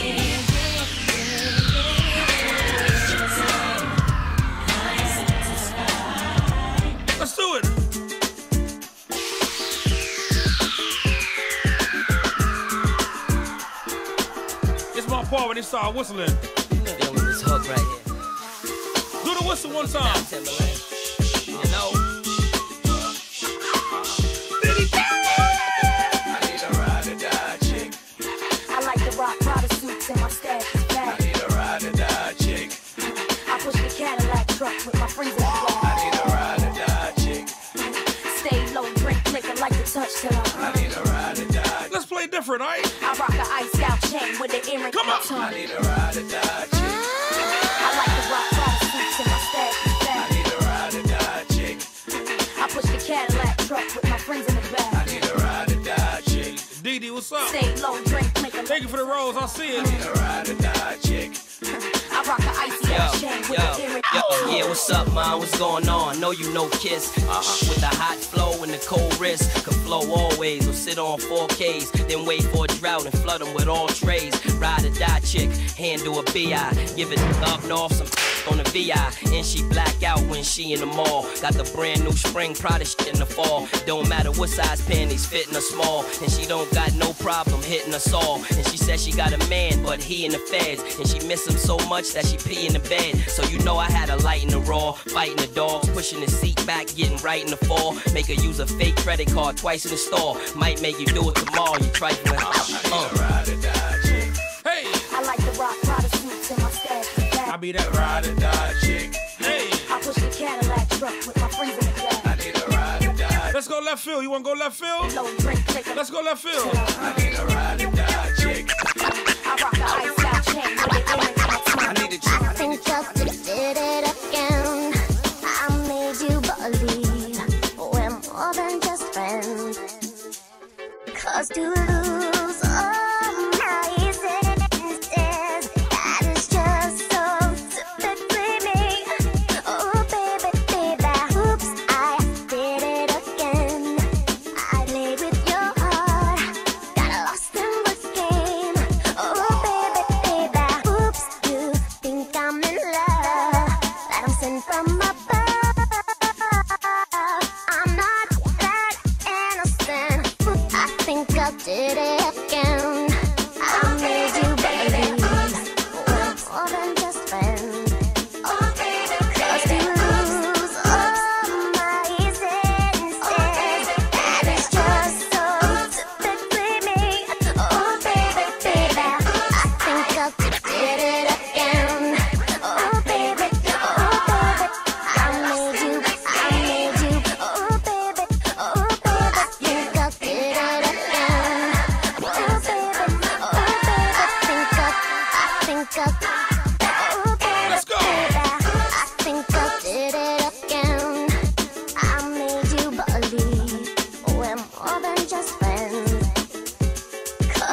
Let's do it. It's my part when they start whistling. Dealing with this hook right here. Do the whistle one time. You know. Rock, Prada suits in my stash bag. I need a ride or die chick. I push the Cadillac truck with my friends in the back. I need a ride or die chick. Stay low, drink liquor like the touch till I'm I need a ride or die. Let's play different, alright? I rock a iced out chain with the earring. Come on. I need a ride or die chick. I like the rock, Prada suits in my stash bag. I need a ride or die chick. I push the Cadillac truck with my friends in the back. I need a ride or die chick. Dee Dee, what's up? Stay low, drink liquor. Thank you for the rose. I see it. I need a ride or die chick. I rock a icy out chain with the earring. Yo, yeah, what's up, man? What's going on? Know you know Kiss. Uh-huh. With the hot flow and the cold wrist. Could flow always or sit on four Ks. Then wait for a drought and flood them with all trays. Ride or die chick, handle a B I. Give it up north, some on the V I. And she black out when she in the mall. Got the brand new spring Prada shit in the fall. Don't matter what size panties, fitting her small. And she don't got no problem hitting us all. And she said she got a man, but he in the feds. And she miss him so much that she pee in the bed. So you know I had a light in the raw, fighting the dogs, pushing the seat back, getting right in the fall. Make her use a fake credit card twice in the store. Might make you do it tomorrow. You trifling. Uh, uh. Hey, I like the rock, Prada suits in my stash bag. I be that ride or die chick. Hey, I push the Cadillac truck with my friends in the back. I need a ride or die. Let's go left field. You wanna go left field? Low drink liquor. Let's go left field. I need a ride or die chick. I rock a ice out chain with the earring. I need a chick. I think I did it again. I made you believe we're more than just friends. Cause to lose all my senses, that is just so typically me. Oh baby, baby, oops, I did it again. I played with your heart, got lost in the game. Oh baby, baby, oops, you think I'm in love, that I'm sent from above. I'm not that innocent. I think I did it again. I made you believe we're more than just friends. Oh baby,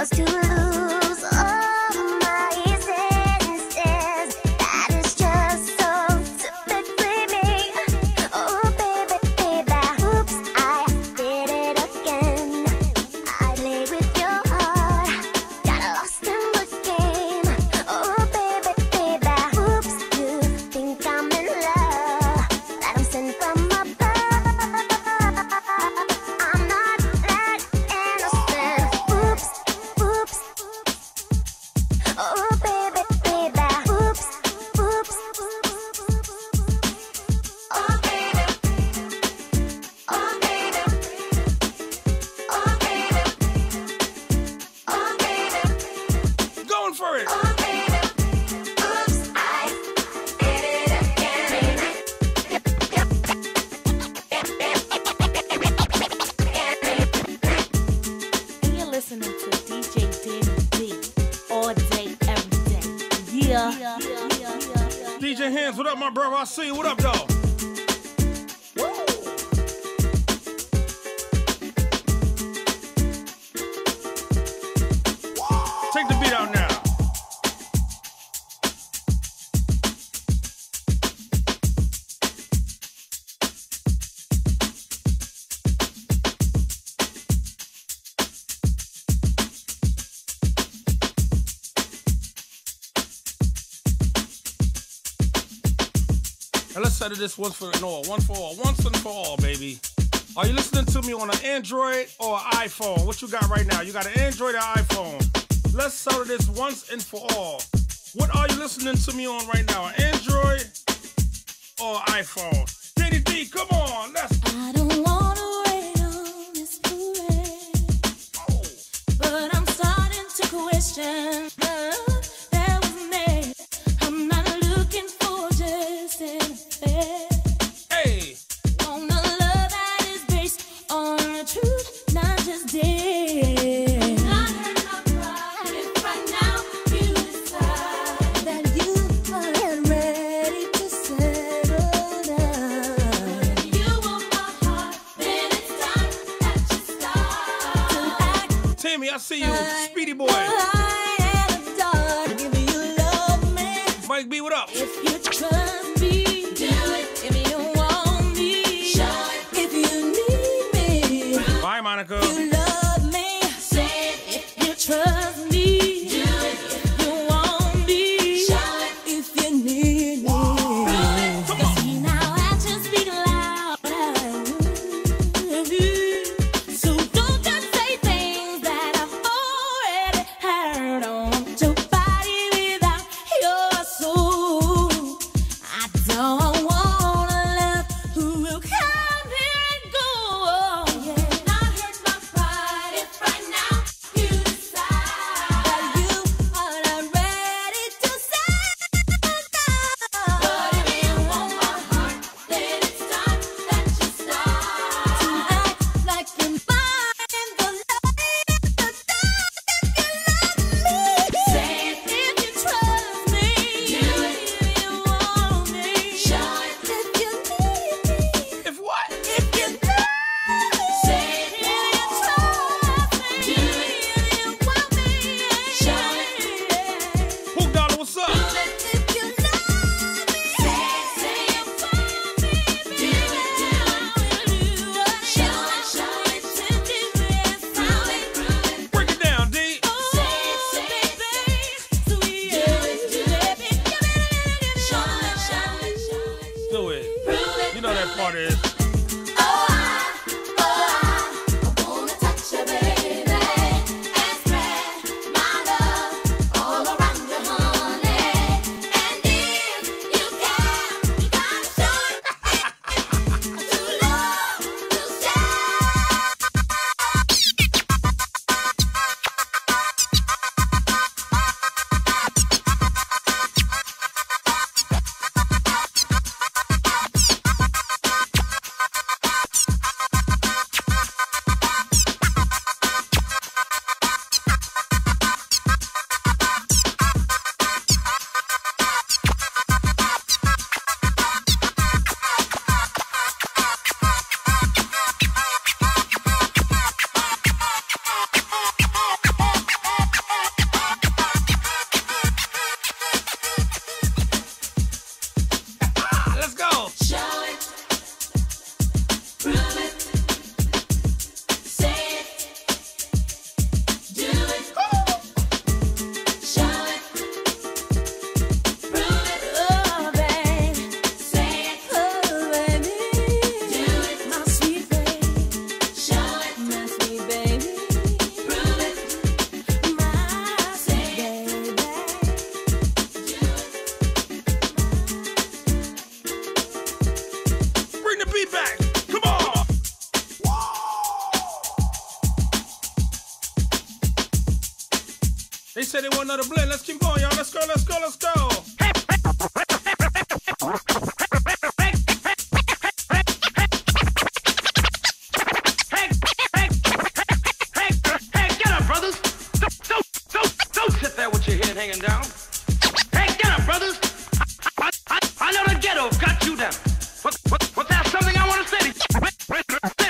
just to lose all my senses. That is just so typically me. Oh baby, baby, oops, I did it again. I played with your heart, got lost in the game. Oh baby, baby, oops, you think I'm in love, that I'm sent from above. I'm not that innocent. Oops, oops. Oh baby, baby, oops, oops. Oh baby, oh baby, oh baby, oh baby. Going for it. Oh baby, oops, I did it again. And you're listening to D J Danny D all day, every day. Yeah. D J Hands, what up, my brother? I see you. What up, though? Take the beat out now. Now let's settle this once for all, one for all, once and for all, baby. Are you listening to me on an Android or an iPhone? What you got right now? You got an Android or iPhone? Let's settle this once and for all. What are you listening to me on right now? An Android or iPhone? Danny D, come on, let's go. I don't wanna wait on this parade, but I'm starting to question love that was made. I'm not looking for just an affair. Hey, Want a love that is based on the truth, not just dead. Not hurt my pride if right now you decide that you are ready to settle down. You want my heart, then it's time that you start. Timmy, I see you. Speedy Boy. I am done. Give me your love, man. Mike B, what up? If you trust me, do it. If you want me, show it. If you need me, Bye, Monica. you love me, say it. If you trust me, do it. If you want me, show it. If you need me, see now actions speak louder. So don't just say things that I've already heard. I don't want your body without your soul. I don't They said they want another blend. Let's keep going, y'all. Let's go, let's go, let's go. Hanging down. Hey, get up, brothers! I, I, I know the ghetto got you down. But, but, but there's something I want to say to you. Say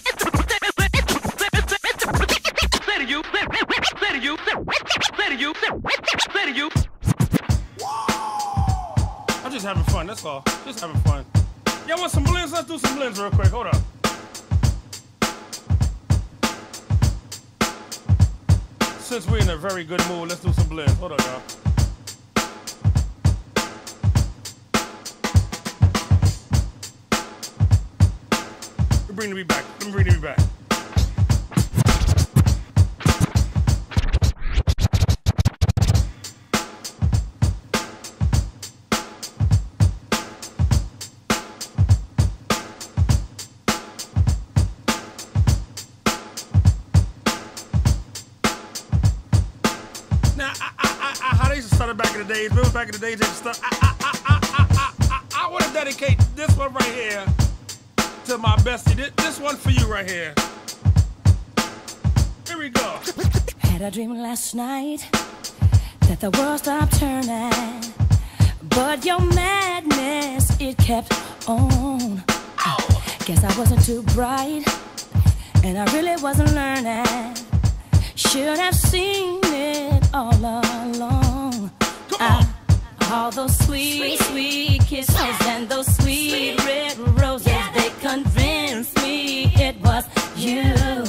to you. Say to you. Say to you. Say to you. I'm just having fun, that's all. Just having fun. Y'all want some blends? Let's do some blends real quick. Hold up. Since we're in a very good mood, let's do some blends. Hold on, y'all. Bring the beat back. Let me bring the beat back. Now, I, I, I, I, how they used to start it back in the days. Remember back in the days they used to start. I, I, I, I, I, I, I want to dedicate this one right here to my bestie. This, this one for you right here. Here we go. Had a dream last night that the world stopped turning, but your madness, it kept on. Ow. Guess I wasn't too bright, and I really wasn't learning. Should have seen it all along. Come on. I, all those sweet, sweet kisses and those sweet, sweet red roses, yeah, they convinced me it was you.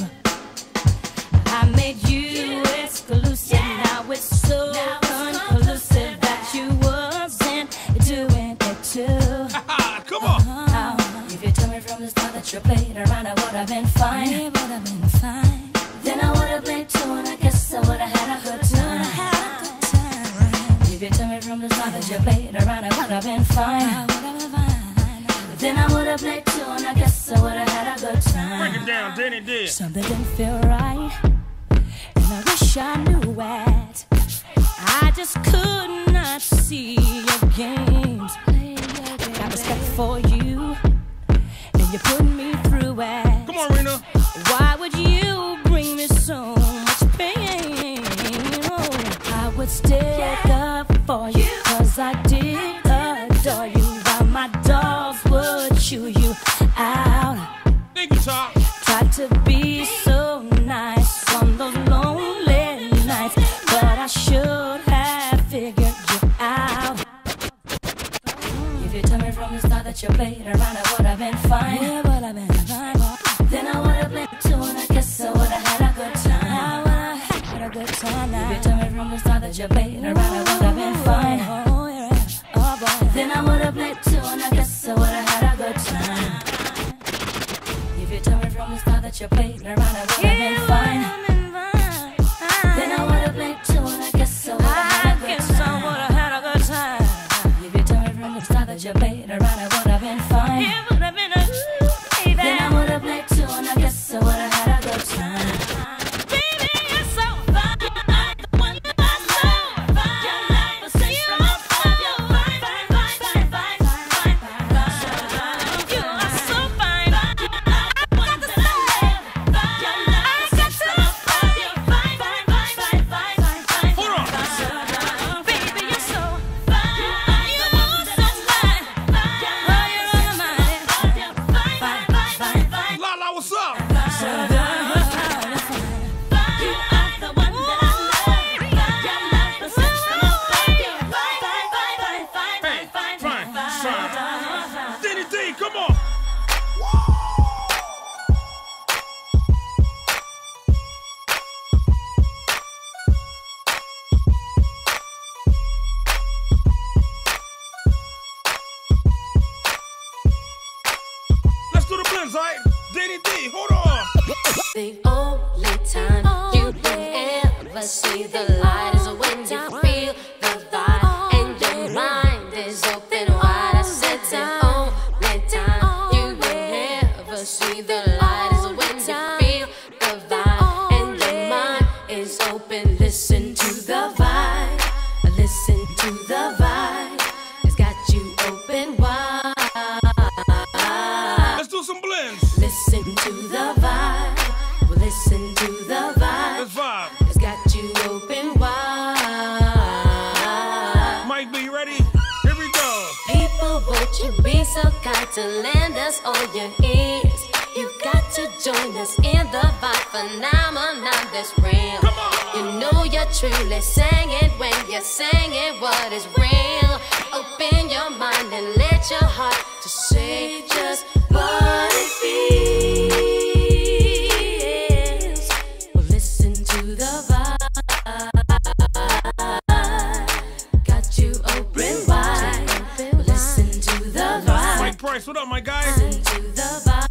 I made you exclusive, yeah. Now it's so conclusive that you wasn't doing it too. Come on. Uh-huh. If you told me from the start that you played around, I would have been fine. It would have been fine. Then I would have played too, and I guess I would have had a good time. If you told me from the start that you played around, I would have been fine. Then I would have played too, and I guess I would have had a good time. Break it down, Danny did. Something didn't feel right, and I wish I knew it. I just could not see your games. Got respect for you, and you put me through it. Come on, Rena. Why would you bring me so much pain? Oh, I would stick yeah. up for you, cause I did adore you, while my dogs would chew you out. Thank you, Tom. Tried to be so nice on those lonely nights, but I should have figured you out. If you told me from the start that you played around, I would have been fine. Yeah, would have been fine. Then I would have played too, and I guess I would have had a good time. I would have had a good time now. If you told me from the start that you played around, I would have been fine. Oh, yeah. Oh, boy. Then I would have played too, and I guess I would have had a good time. If you told me from the start that you played around, I would have been fine. Then I would have played too, and I guess I would have had a good time. If you told me from the start that you played around, I would have been fine. It would have been a then I would have played too, and I guess I would have had a good time. Baby, you're so fine. The one that I so fine. Your life is such from a fine. You're fine, fine, fine, fine, fine, fine, fine. You are so fine. I got to say, your life is such from a fine. You're fine, fine, fine, fine, fine, fine, fine. Baby, you're so fine. You're so fine. Oh, you're on my mind. Lala, what's up? Danny D, come on. Let's do the blends, all right? Danny D, hold on. The only time you can ever see the light is when you feel the vibe and your mind is open wide. I said the only time you can ever see the light is when you feel the vibe and your mind is open. Listen to the vibe. vibe. It's got you open wide. Mike B, you ready? Here we go. People, would you be so kind to lend us all your ears? You got to join us in the vibe phenomenon that's real. You know you're truly singing when you're singing what is real. Open your mind and let your heart just say just what it feels. Well, listen to the vibe. Got you open wide. Well, listen to the vibe. Mike Price, what up, my guy? Listen to the vibe.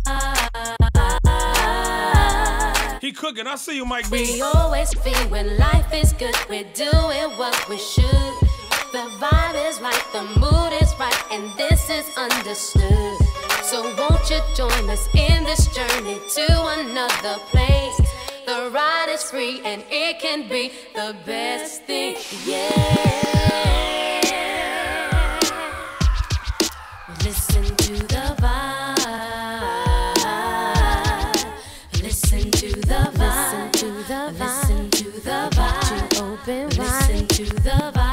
He cooking. I see you, Mike B. We always feel when life is good, we're doing what we should. The vibe is right, the mood is right, and this is understood. So won't you join us in this journey to another place? The ride is free and it can be the best thing, yeah. Listen to the vibe. Listen to the vibe. Listen to the vibe. Open wide. Listen to the vibe.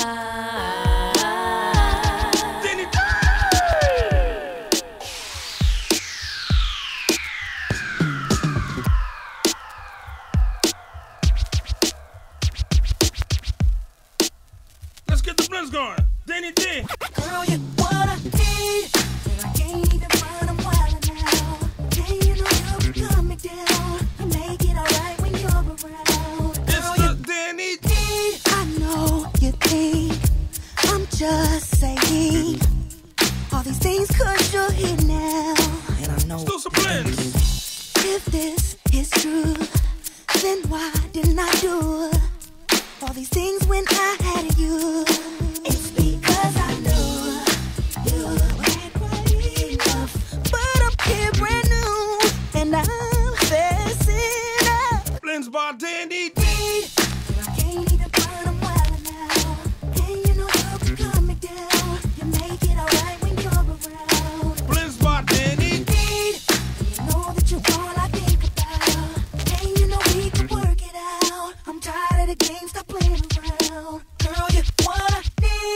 Let's get the blends going. Danny D. Girl, you what I need, and I can't even find a while now. Hey, you know you can calm me down and make it alright when you're around. It's the Danny D. I know you think I'm just saying all these things 'cause you're here now, and I know. Do some blends. If this is true, then why didn't I do all these things when I had you? It's because I knew you weren't quite enough, but I'm here brand new, and I'm facing up. Blends by Danny D. I can't even find a while now. Hey, you know you can calm me down. You make it alright when you're around. Blends by Danny D. You know that you're all I think about. Hey, you know we can work it out. I'm tired of the game, stop playing around. Girl, you what I need.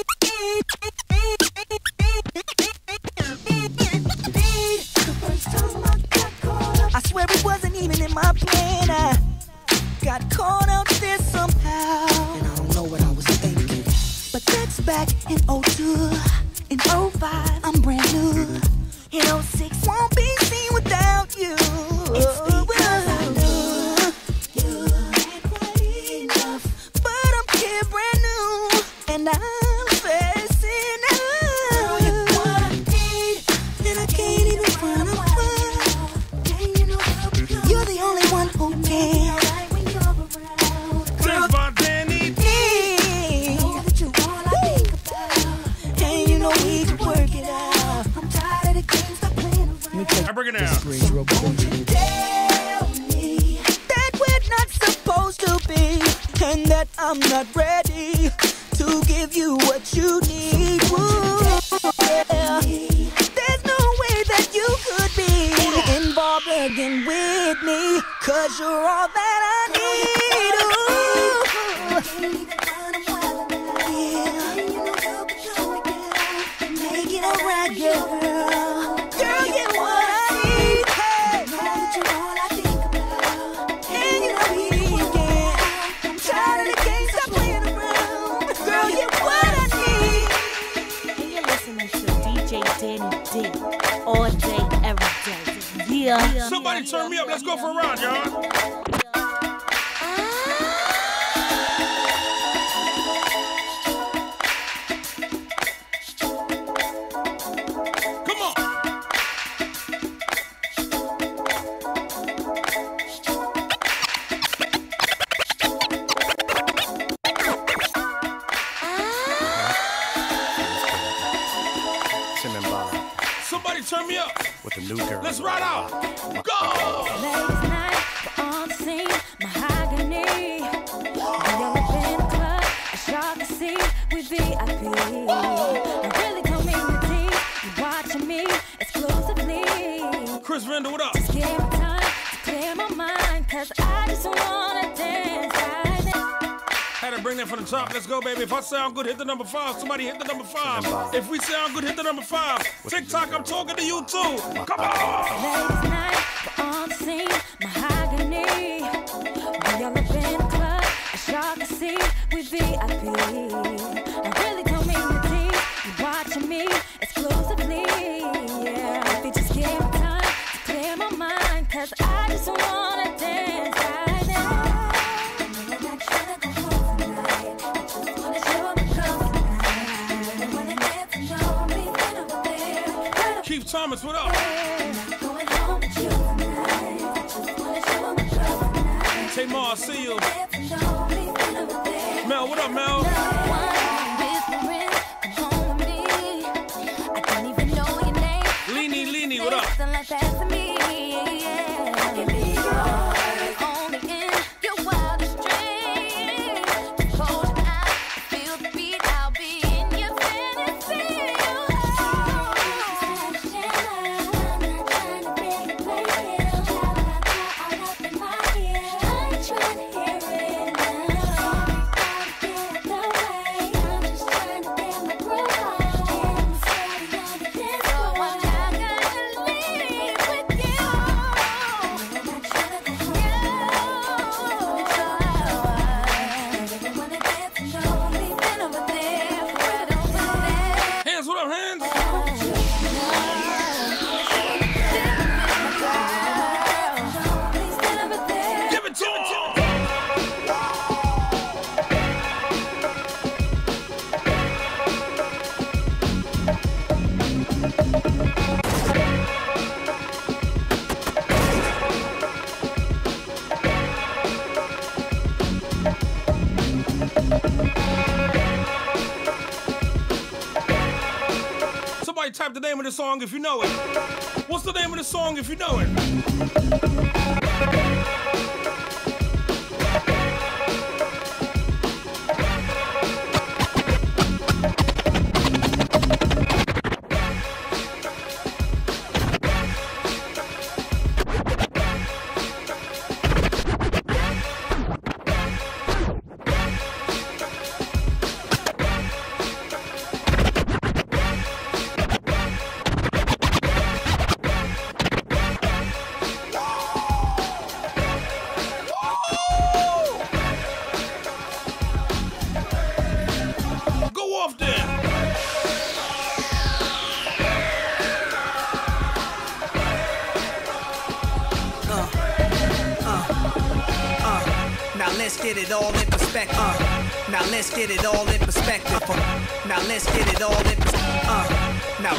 The first time I got caught up, I swear it wasn't even in my plan. I got caught out there somehow, and I don't know what I was thinking. But that's back in oh two. In oh five, I'm brand new. In oh six, won't be seen without you. It's because I knew you ain't quite enough, but I'm here brand new, and I'm facing up. Girl, you're what I need, and I can't even find a word. You're the only one who can. Blends by Danny D. Know that you're all I think about, and you know we can work it out. I'm tired of the games, stop playing around. I bring it down. Tell me that we're not supposed to be, and that I'm not ready to give you what you need. Ooh, yeah. There's no way that you could be involved again with me, 'cause you're all that I need. Ooh. Make it alright, girl. Girl, you're what I need. Hey. You're all I think about. And you know we can. I'm tired of the game, stop playing around. Girl, you're what I need. And you're listening to D J Danny D all day, every day. Yeah. Somebody turn me up. Let's go for a ride, y'all. Somebody turn me up. With a new girl. Let's ride out. Go! Last night, we're on the scene, mahogany. You're up in the club, as y'all can see, we V I P. I really don't mean the team, you're watching me exclusively. Chris Randall, what up? Just give me time to clear my mind, 'cause I just wanna dance. bring that from the top. Let's go, baby. If I sound good, hit the number five. Somebody hit the number five. If we sound good, hit the number five. TikTok, I'm talking to you too. Come on. Ladies night, we're on the scene, mahogany. We all up in the club, as y'all can see, we V I P. I really don't mean the D, you're watching me exclusively. Yeah, if you just give me time to clear my mind, cause I just wanna dance right now. I'm not trying to go home tonight, I just wanna show up close tonight. I wanna dance and show me that I'm there. Keith Thomas, what up? Tamar, I see you. Mel, what up, Mel? Leanie, Leanie, what up? Type the name of the song if you know it. What's the name of the song if you know it? Get it all in perspective. Uh, now let's get it all in perspective. Uh, now let's get it all in perspective. Uh, now,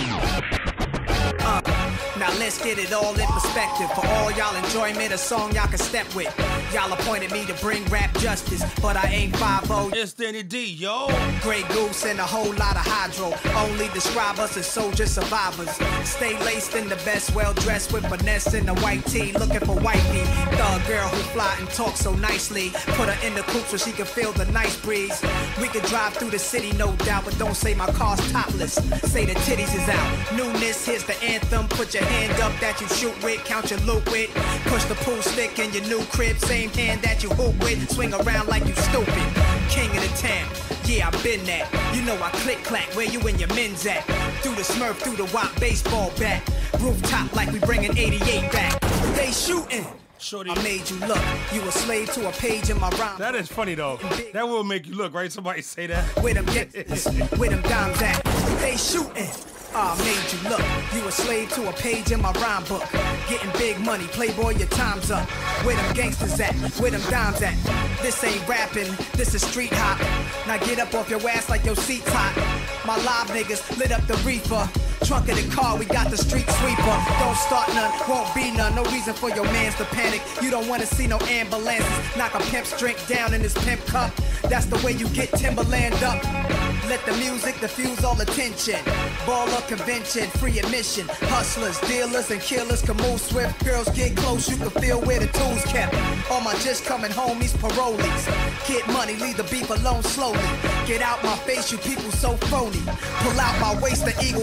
uh, now let's get it all in perspective. For all y'all enjoyment, a song y'all can step with. Y'all appointed me to bring rap justice, but I ain't five oh. It's Danny D, yo. Grey Goose and a whole lot of hydro. Only describe us as soldier survivors. Stay laced in the best, well dressed with finesse in the white tee, looking for wifey. Thug girl who fly and talk so nicely. Put her in the coupe so she can feel the nice breeze. We can drive through the city, no doubt, but don't say my car's topless. Say the titties is out. Newness, here's the anthem. Put your hand up that you shoot with, count your loot with. Push the pool stick in your new crib, same hand that you hoop with. Swing around like you stupid. King of the town. Yeah, I've been that. You know I click clack, where you and your men's at? Through the Smurf, through the Wop baseball bat. Rooftop like we bringing eighty-eight back. They shooting. Shorty. I made you look. You a slave to a page in my rhyme. That is funny though. That will make you look, right? Somebody say that. Where them gangsters, where them dimes at? They shooting. I made you look. You a slave to a page in my rhyme book. Getting big money, playboy, your time's up. Where them gangsters at? Where them dimes at? This ain't rapping, this is street hop. Now get up off your ass like your seat's hot. My live niggas lit up the reefer. Trunk of the car, we got the street sweeper. Don't start none, won't be none. No reason for your mans to panic. You don't wanna see no ambulances. Knock a pimp's drink down in his pimp cup. That's the way you get Timberland up. Let the music diffuse all attention. Baller convention, free admission. Hustlers, dealers, and killers can move swift. Girls get close, you can feel where the tools kept. All my just coming homies, parolees. Get money, leave the beef alone slowly. Get out my face, you people so phony. Pull out my waist, the eagle. Real talk.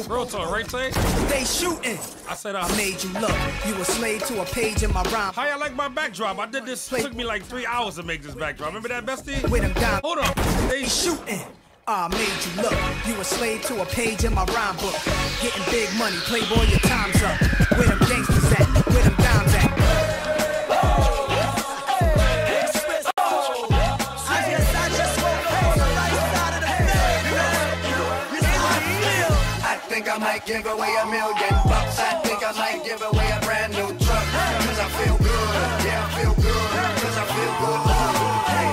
killer, right, Tay? They shooting. I said uh, I made you look. You a slave to a page in my rhyme. How y'all like my backdrop? I did this. It took me like three hours to make this backdrop. Remember that, bestie? With them down. Hold on. They shooting. I made you look. You a slave to a page in my rhyme book. Getting big money, playboy, your time's up. Where them gangsters at? Where them dimes at? I think I might give away a million bucks. I think I might give away a brand new truck. Cause I feel good, yeah, I feel good. Cause I feel good. Hey.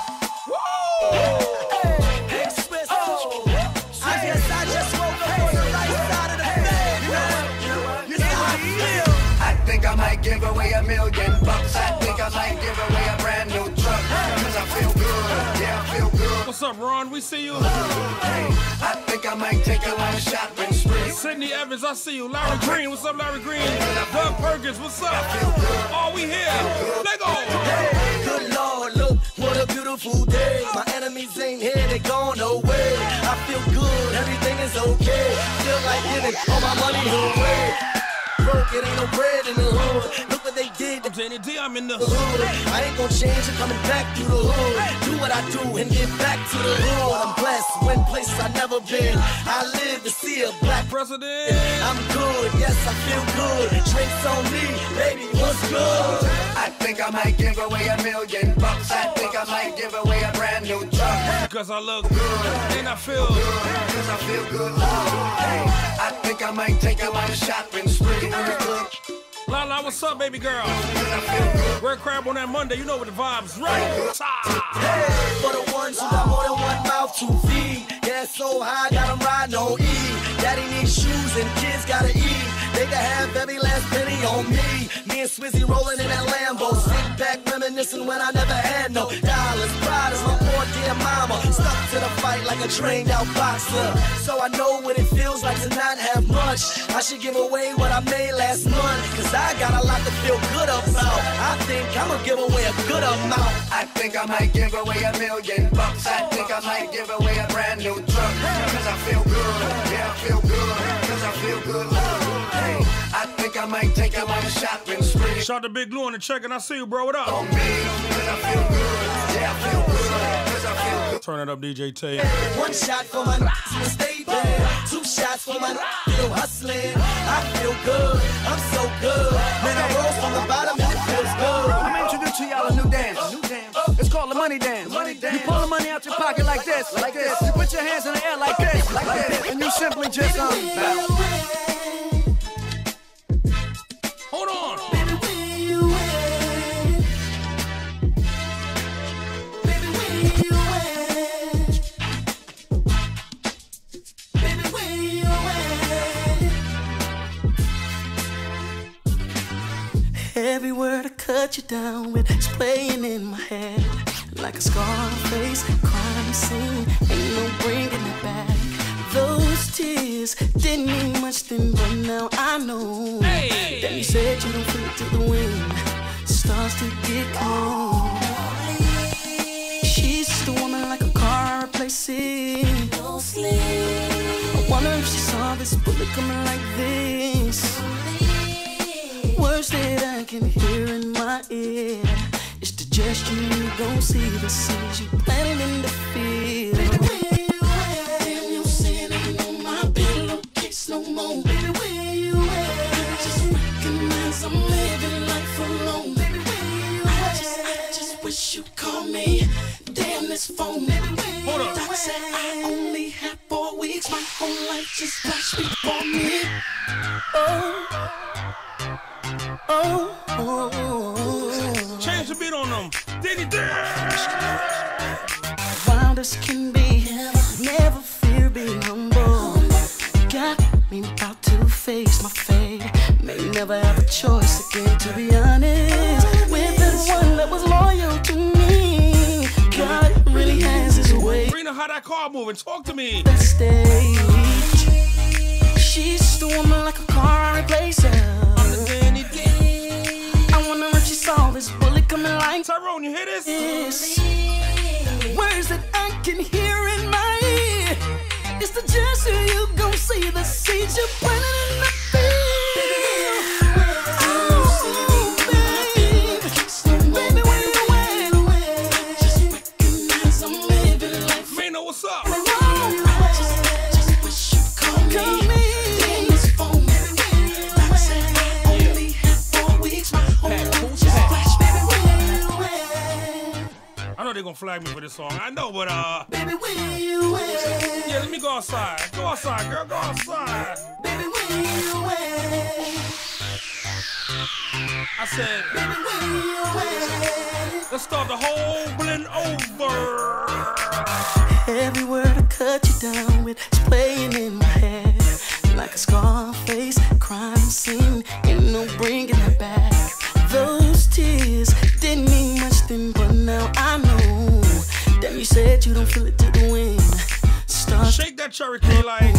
I guess I just woke up on the right side of the bed. You know how I feel. I think I might give away a million bucks. I think I might give away a brand new truck. Cause I feel good, yeah, I feel good. What's up, Ron? We see you. Hey, I think I might take you on a shopping spree. Sydney Evans, I see you. Larry Green, what's up, Larry Green? Doug Perkins, what's up? Oh, we here. Let go. Hey, good Lord, look, what a beautiful day. My enemies ain't here, they gone away. I feel good, everything is okay. Feel like giving all my money away. Broke, it ain't no bread in the hood. Look what they did. I'm Danny D, I'm in the hood. I ain't gonna change, I'm coming back through the hood. Do what I do and get back to the hood. I'm blessed, went places I never been. I live to see a black president. I'm good, yes, I feel good. Drinks on me, baby, what's good? I think I might give away a million bucks. I think I might give away a brand new truck. Because I look good and I feel good. Because I feel good. Hey, I think I might take you on a shopping spree. Lala, what's up, baby girl? Red Crab on that Monday, you know what the vibes, right? Hey, for the ones who got more than one mouth to feed. Yeah, so high, got them riding on E. Daddy needs shoes and kids gotta eat. They can have every last penny on me. Me and Swizzy rolling in that Lambo. Sit back reminiscing when I never had no dollars. Pride is my poor dear mama. Stuck to the fight like a trained out boxer. So I know what it feels like to not have much. I should give away what I made last month. Cause I got a lot to feel good about. I think I'ma give away a good amount. I think I might give away a million bucks. I think I might give away a brand new truck. Cause I feel good, yeah, I feel good. Cause I feel good. Hey, I think I might take you on a shopping spree. Shout to Big Blue on the check and I see you, bro. What up? On me, cause I feel good, yeah, I feel good. Cause I feel good. Turn it up, D J Tay. One shot for my n***s to stay there. Two shots for my n***s still hustling. I feel good, I'm so good. Man, I rose from the bottom and it feels good. Let me introduce to y'all a new dance. A new dance. It's called the money dance. Money dance. You pull the money out your pocket like this, like this. You put your hands in the air like this, like this, and you simply just um bounce. Hold on. Baby, where you at? Baby, where you at? Baby, where you at? Every word I cut you down with is playing in my head like a Scarface crime scene. Ain't no bringing it back. Those tears didn't mean much then, but now I know. Hey. That you said you don't feel it till the wind starts to get cold. She's just a woman like a car replacing. No sleep. I wonder if she saw this bullet coming like this. Words that I can hear in my ear. It's the gesture you gon' see, the seeds you planted in the field. Damn, you sitting on my pillowcase no more. Baby, where you at? Just recognize I'm living life alone. Baby, where you at? I just, I just wish you'd call me. Damn, this phone. Baby, where you at? Doc said I only had four weeks. My whole life just flashed before me. Oh. Oh, oh, oh. Change the beat on them. Diddy Wild as can be, never, never fear being humble. Got me about to face my fate. May never have a choice again, to be honest. With this one that was loyal to me. God really has his way. Rena, how that car moving? Talk to me. That stage. She's just a woman like a car replacer. I wonder if she saw this bullet coming like Tyrone, you hear this? this. Words that I can hear in my ear. It's the gesture you gon' see the seeds you planted in the field. What's up? I know they're gonna flag me for this song. I know, but uh, baby, where you at? Yeah, let me go outside. Go outside, girl. Go outside. Baby, where you at? I said, baby, where you at? Let's start the whole blend over. Every word I cut you down with is playing in my head like a Scarface crime scene. Ain't no bringing it back. Those tears didn't mean much then, but now I know. Damn, you said you don't feel it to the wind. Start shake that Cherokee like.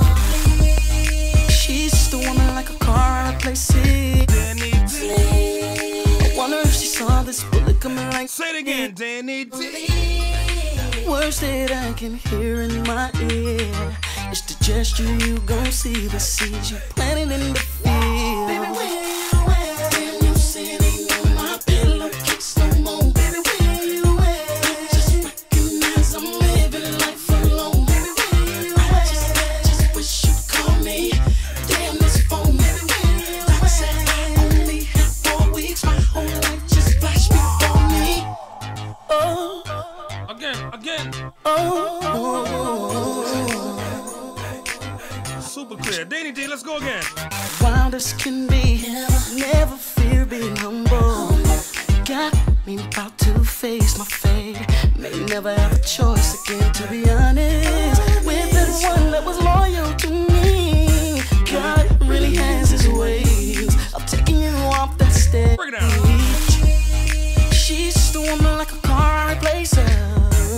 She's just a woman like a car out of place. Danny D. I wonder if she saw this bullet coming like. Say it again, Danny D. Words that I can hear in my ear. It's the gesture you gon' see, the seeds you planted in the field. Baby, where you at? Damn, you sitting on my pillow, kiss no more. Baby, where you at? Just recognize I'm living life alone. Baby, where you at? Just, just wish you'd call me. Damn, this phone. Baby, where you at? Only had four weeks, my whole life just flashed before me. Oh. Again, again. Oh, super clear. Danny D, let's go again. Wild as can be, never, never fear being humble. Got me about to face my fate. May never have a choice again, to be honest. With that one that was loyal to me. God really has his ways of taking you off that stage. Bring it down. She's just a woman like a car, I replace her.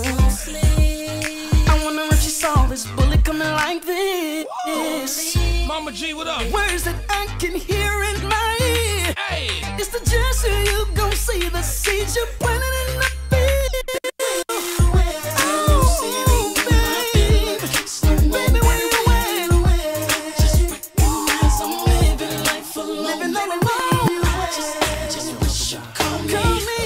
I wonder if she saw this bullet coming like this. Whoa. Mama G, what up? Words that I can hear in my ear. Hey. It's the gesture you gon' see, the seeds you planted in the field. Oh, baby, baby, where you at? Just recognize I'm living life alone. Living life alone. Just wish you call me. Call me.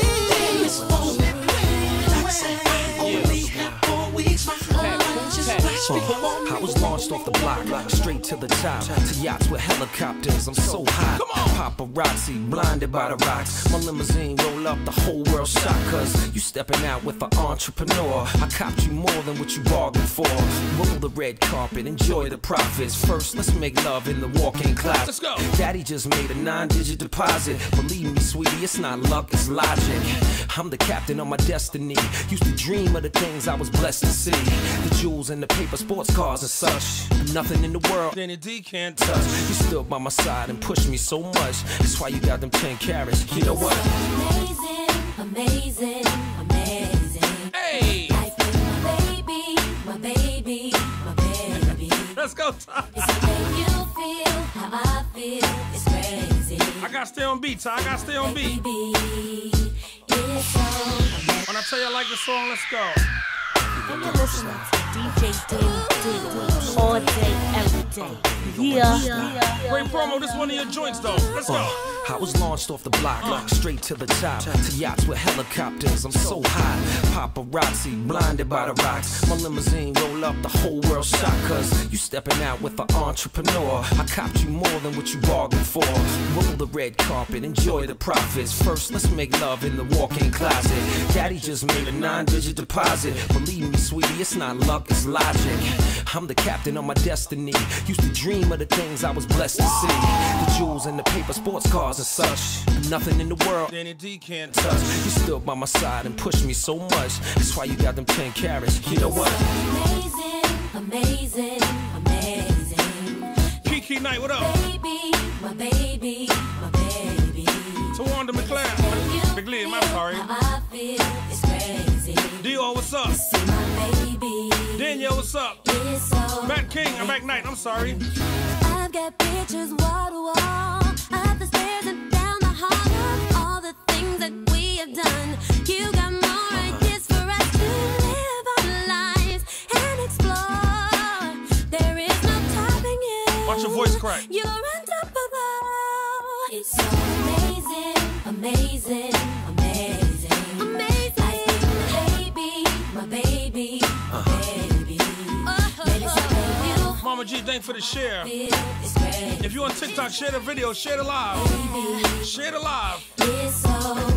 I was launched off the block, straight to the top, to yachts with helicopters. I'm so hot, paparazzi blinded by the rocks. My limousine roll up, the whole world shocked. Cause you stepping out with an entrepreneur. I copped you more than what you bargained for. Roll the red carpet, enjoy the profits. First, let's make love in the walk-in closet. Let's go. Daddy just made a nine-digit deposit. Believe me, sweetie, it's not luck, it's logic. I'm the captain of my destiny. Used to dream of the things I was blessed to see. The jewels and the paper, sports cars and such. Nothing in the world Danny D can't touch. You stood by my side and pushed me so much. That's why you got them ten carats. You know what? Amazing, amazing, amazing. Hey! Life with my baby, my baby, my baby. Let's go, Ty. It's the way you feel, how I feel, it's crazy. I gotta stay on beat, Ty. I gotta stay on beat. Baby, it's so amazing. When I tell you I like the song, let's go. And you're listening to D J Danny D all day, every day. Yeah. yeah. Great promo. This one of your joints, though. Let's go. I was launched off the block, uh, straight to the top, to yachts with helicopters. I'm so hot, paparazzi blinded by the rocks. My limousine roll up, the whole world shocked. Cause you stepping out with an entrepreneur. I copped you more than what you bargained for. Roll the red carpet, enjoy the profits. First, let's make love in the walk-in closet. Daddy just made a nine-digit deposit. Believe me, sweetie, it's not luck, it's logic. I'm the captain of my destiny. Used to dream of the things I was blessed to see. The jewels and the paper, sports cars and such. Nothing in the world Danny D can't touch. You stood by my side and pushed me so much. That's why you got them ten carats. You know what? Amazing, amazing, amazing. Kiki Knight, what up? Baby, my baby, my baby. Tawanda McLeod. McLean, I'm sorry. How I feel is crazy. Dio, what's up? See my baby. Danielle, what's up? It's so Matt King, I'm Mac Knight, I'm sorry. I've got pictures wall to wall, up the stairs and down the hall, all the things that we have done. You got more ideas for us to live our lives and explore. There is no time correct. You're unstoppable. It's so amazing, amazing, amazing, amazing. Like my baby, my baby, my baby. Let it say you. Mama G, thanks for the share. If you on TikTok, share the video, share the live. Share the live. It's so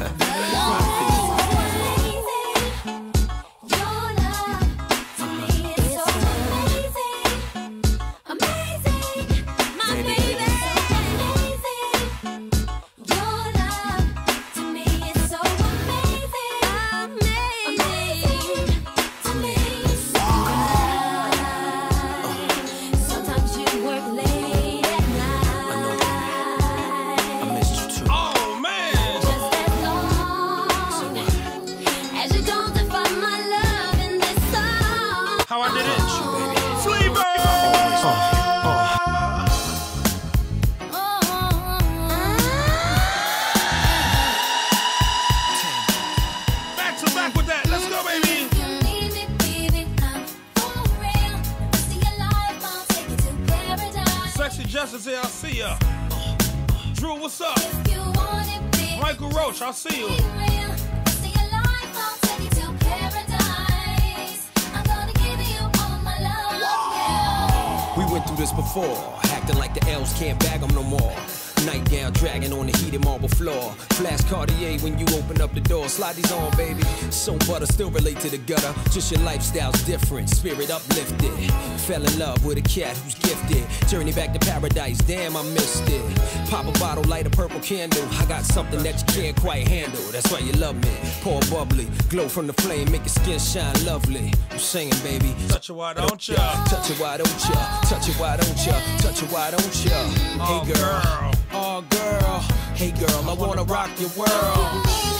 Say I see ya. Drew, what's up? Michael Roach, I see you. We went through this before, acting like the elves can't bag them no more. Nightgown dragging on the heated marble floor. Flash Cartier when you open up the door. Slide these on, baby. So butter, still relate to the gutter. Just your lifestyle's different, spirit uplifted. Fell in love with a cat who's gifted. Journey back to paradise, damn, I missed it. Pop a bottle, light a purple candle. I got something that you can't quite handle. That's why you love me. Pour bubbly, glow from the flame, make your skin shine lovely. I'm singing, baby. Touch it, why don't ya? Touch it, why don't ya? Touch it, why don't ya? Touch it, why don't ya? Oh, hey, girl. girl. Oh, girl. Hey, girl, I wanna rock your world.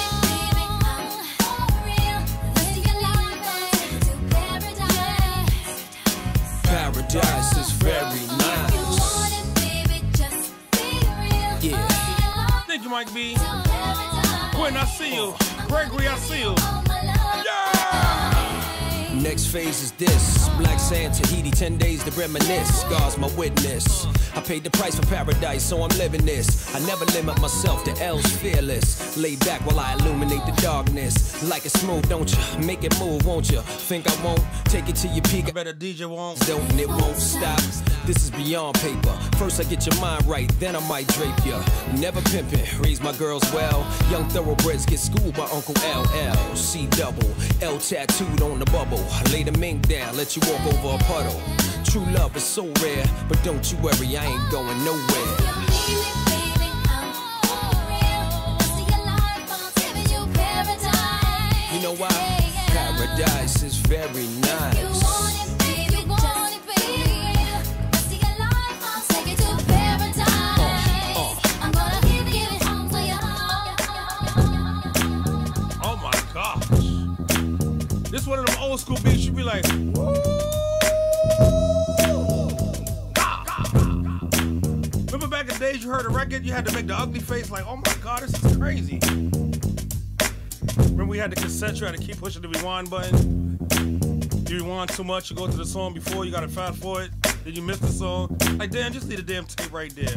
Paradise is very nice. Yeah. Thank you, Mike B. Quinn, I see you. Gregory, I see you. Yeah! Next phase is this. Black sand, Tahiti, ten days to reminisce. God's my witness. I paid the price for paradise, so I'm living this. I never limit myself to L's fearless. Lay back while I illuminate the darkness. Like it smooth, don't you? Make it move, won't you? Think I won't take it to your peak. I bet a D J won't. Don't and it won't stop. This is beyond paper. First I get your mind right, then I might drape ya. Never pimpin', raise my girls well. Young thoroughbreds get schooled by Uncle L L. C double, L tattooed on the bubble. Lay the mink down, let you walk over a puddle. True love is so rare, but don't you worry, I ain't going nowhere. You know why? Paradise is very nice. Oh my gosh. This one of them old school beats you be like, woo. Remember back in the days you heard a record, you had to make the ugly face like, oh my God, this is crazy. Remember we had the cassette, you had to keep pushing the rewind button. You rewind too much, you go to the song before, you gotta fast forward, then you miss the song. Like, damn, just leave the damn tape right there.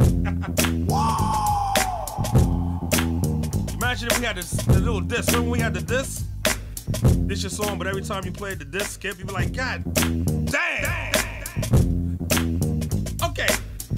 Imagine if we had this, the little disc. Remember when we had the disc? This your song, but every time you played the disc skip, you be like, God damn! Okay.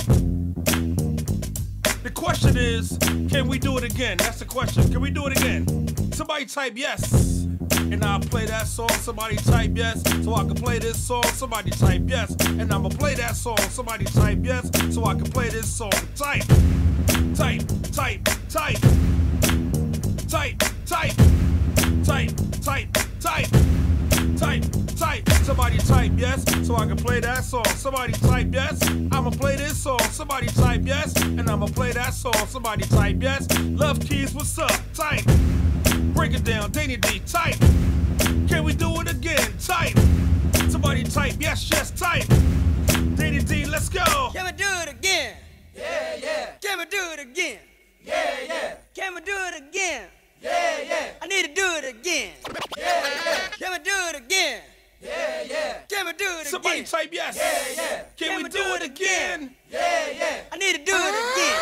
The question is, can we do it again? That's the question. Can we do it again? Somebody type yes, and I'll play that song. Somebody type yes, so I can play this song. Somebody type yes, and I'ma play that song. Somebody type yes, so I can play this song. Type, type, type, type, type, type, type, type, type, type, type. Somebody type yes, so I can play that song. Somebody type yes, I'ma play this song. Somebody type yes, and I'ma play that song. Somebody type yes. Love Keys, what's up? Type. Break it down, Danny D, type. Can we do it again? Type. Somebody type yes, yes, type. Danny D, let's go. Can we do it again? Yeah, yeah. Can we do it again? Yeah, yeah. Can we do it again? Yeah, yeah. I need to do it again. Yeah, yeah. Can we do it again? Yeah, yeah. Can we do do it Somebody again? type yes. Yeah, yeah. Can, we, do, it again? Yeah, yeah. I need to do it again.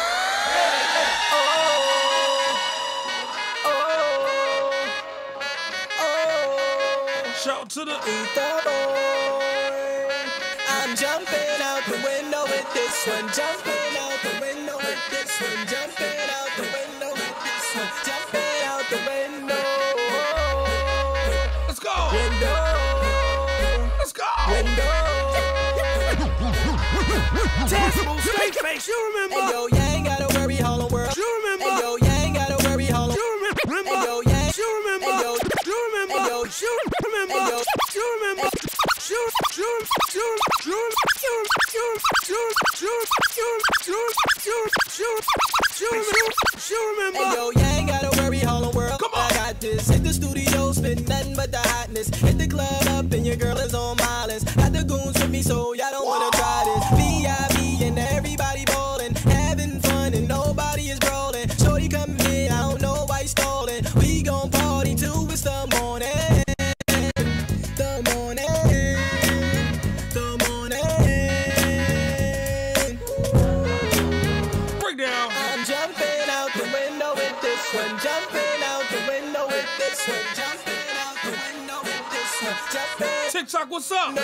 Shout to the ether boy. I'm jumping out the window with this one. Jumping out the window with this one. Jumping out the window with this one. Jumping out the window. Let's go. Window. Let's go. Window. Test straight face, you remember? Hey yo, you ain't gotta worry, Harlem World. You remember? Hey yo, you ain't gotta worry, Harlem. You remember? Hey yo, yeah. You remember? Hey yo, you remember? Hey yo, you remember? Hey yo, you remember? You you you you you you you you you you remember? Hey yo, you ain't gotta worry, Harlem World. Come on. I got this. Hit the studio, spit nothing but the hotness. Hit the club up and your girl is on my list. Got the goons with me, so y'all don't wanna try this. V I P and everybody ballin', having fun and nobody is brawling. Shorty come in, I don't know why you stalling. We gon' party till it's the morning. The morning. The morning. Break down. I'm jumping out the window with this one. Jumping out the window with this one. Jumping out the window with this one. Jumping. TikTok, what's up?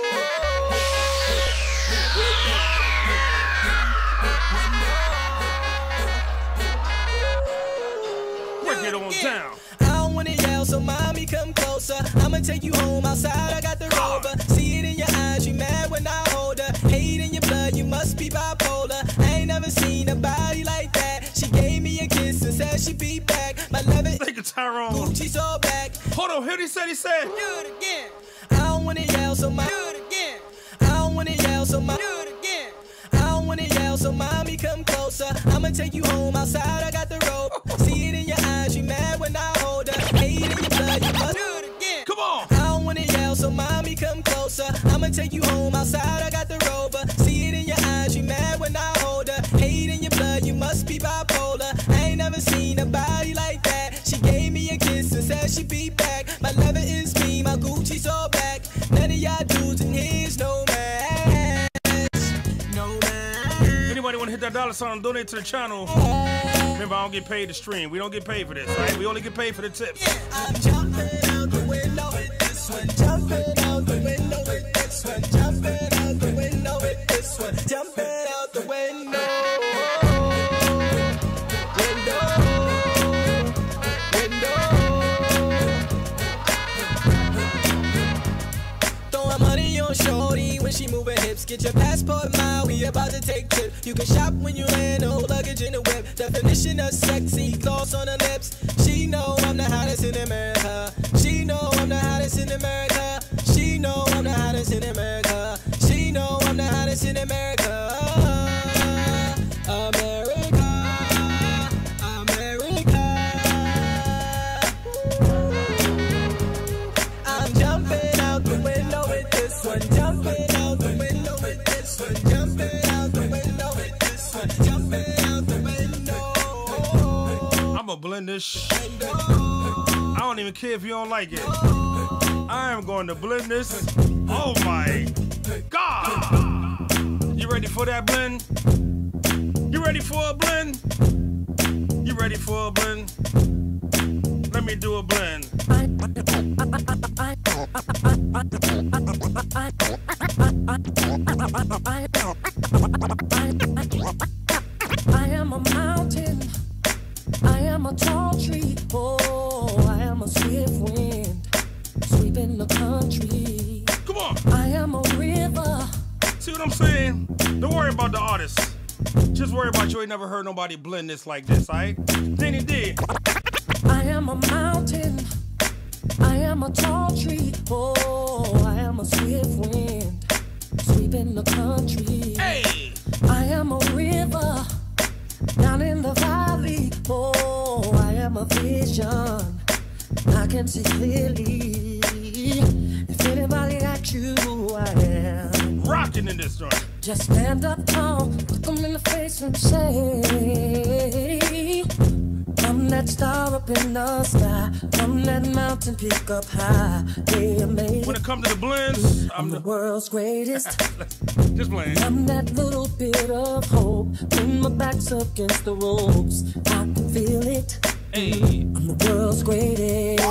Break it on down. I don't wanna yell, so mommy come closer. I'ma take you home outside, I got the rover. See it in your eyes, you mad when I hold her. Hate in your blood, you must be bipolar. I ain't never seen a body like that. She gave me a kiss and said she'd be back. My love it, Take a Tyrone. Gucci's all back. Hold on, here he said he said. Do it again. I don't wanna yell, so my Do it again. I don't wanna yell, so my Do it again. I don't wanna yell, so mommy come closer. I'ma take you home outside, I got the rope. See it in your eyes, you mad when I hold her. Hate in your blood, you must Do it again. Come on. I don't wanna yell, so mommy come closer. I'ma take you home outside, I got the rover. See it in your eyes, you mad when I hold her. Hate in your blood, you must be bipolar. I ain't never seen a body like that. She gave me a kiss and said she'd be back. My lover is me, my Gucci's all back. None of y'all dudes in here's no match. No match. Anybody want to hit that dollar sign and donate to the channel? Remember, I don't get paid to stream. We don't get paid for this, all right? We only get paid for the tips. I'm jumping out the window with this one. Jumping out the window with this one. Jumping out the window with this one. Jumping out the window. Window. Window. Throwing money on shorty when she moving hips. Get your passport mile, we about to take trip. You can shop when you land, no luggage in the whip. Definition of sexy, gloss on her lips. She know I'm the hottest in America. She know I'm the hottest in America. She know I'm the hottest in America. She know I'm the hottest in America. America. America. I'm jumping out the window with this one. Jumping out the window with this one. Jumping out the window with this one. Jumping out the window. I'ma blend this sh- I don't even care if you don't like it. I am going to blend this. Oh my God. You ready for that blend? You ready for a blend? You ready for a blend? Let me do a blend. I am a mountain. I am a tall tree. Oh, I am a swift wind sweeping the country. Come on. I am a river. See what I'm saying? Don't worry about the artist. Just worry about you ain't never heard nobody blend this like this, alright? Danny D. I am a mountain. I am a tall tree. Oh, I am a swift wind sweeping the country. Hey. I am a river down in the valley. Oh, I am a vision. I can see clearly. If anybody asks you who I am, rocking in this joint. Just stand up tall, look them in the face and say, I'm that star up in the sky, from that mountain peak up high. Yeah, made when it comes to the blends, I'm the world's greatest. Just playing. I'm that little bit of hope when my back's against the ropes. I can feel it. Hey. I'm the world's greatest.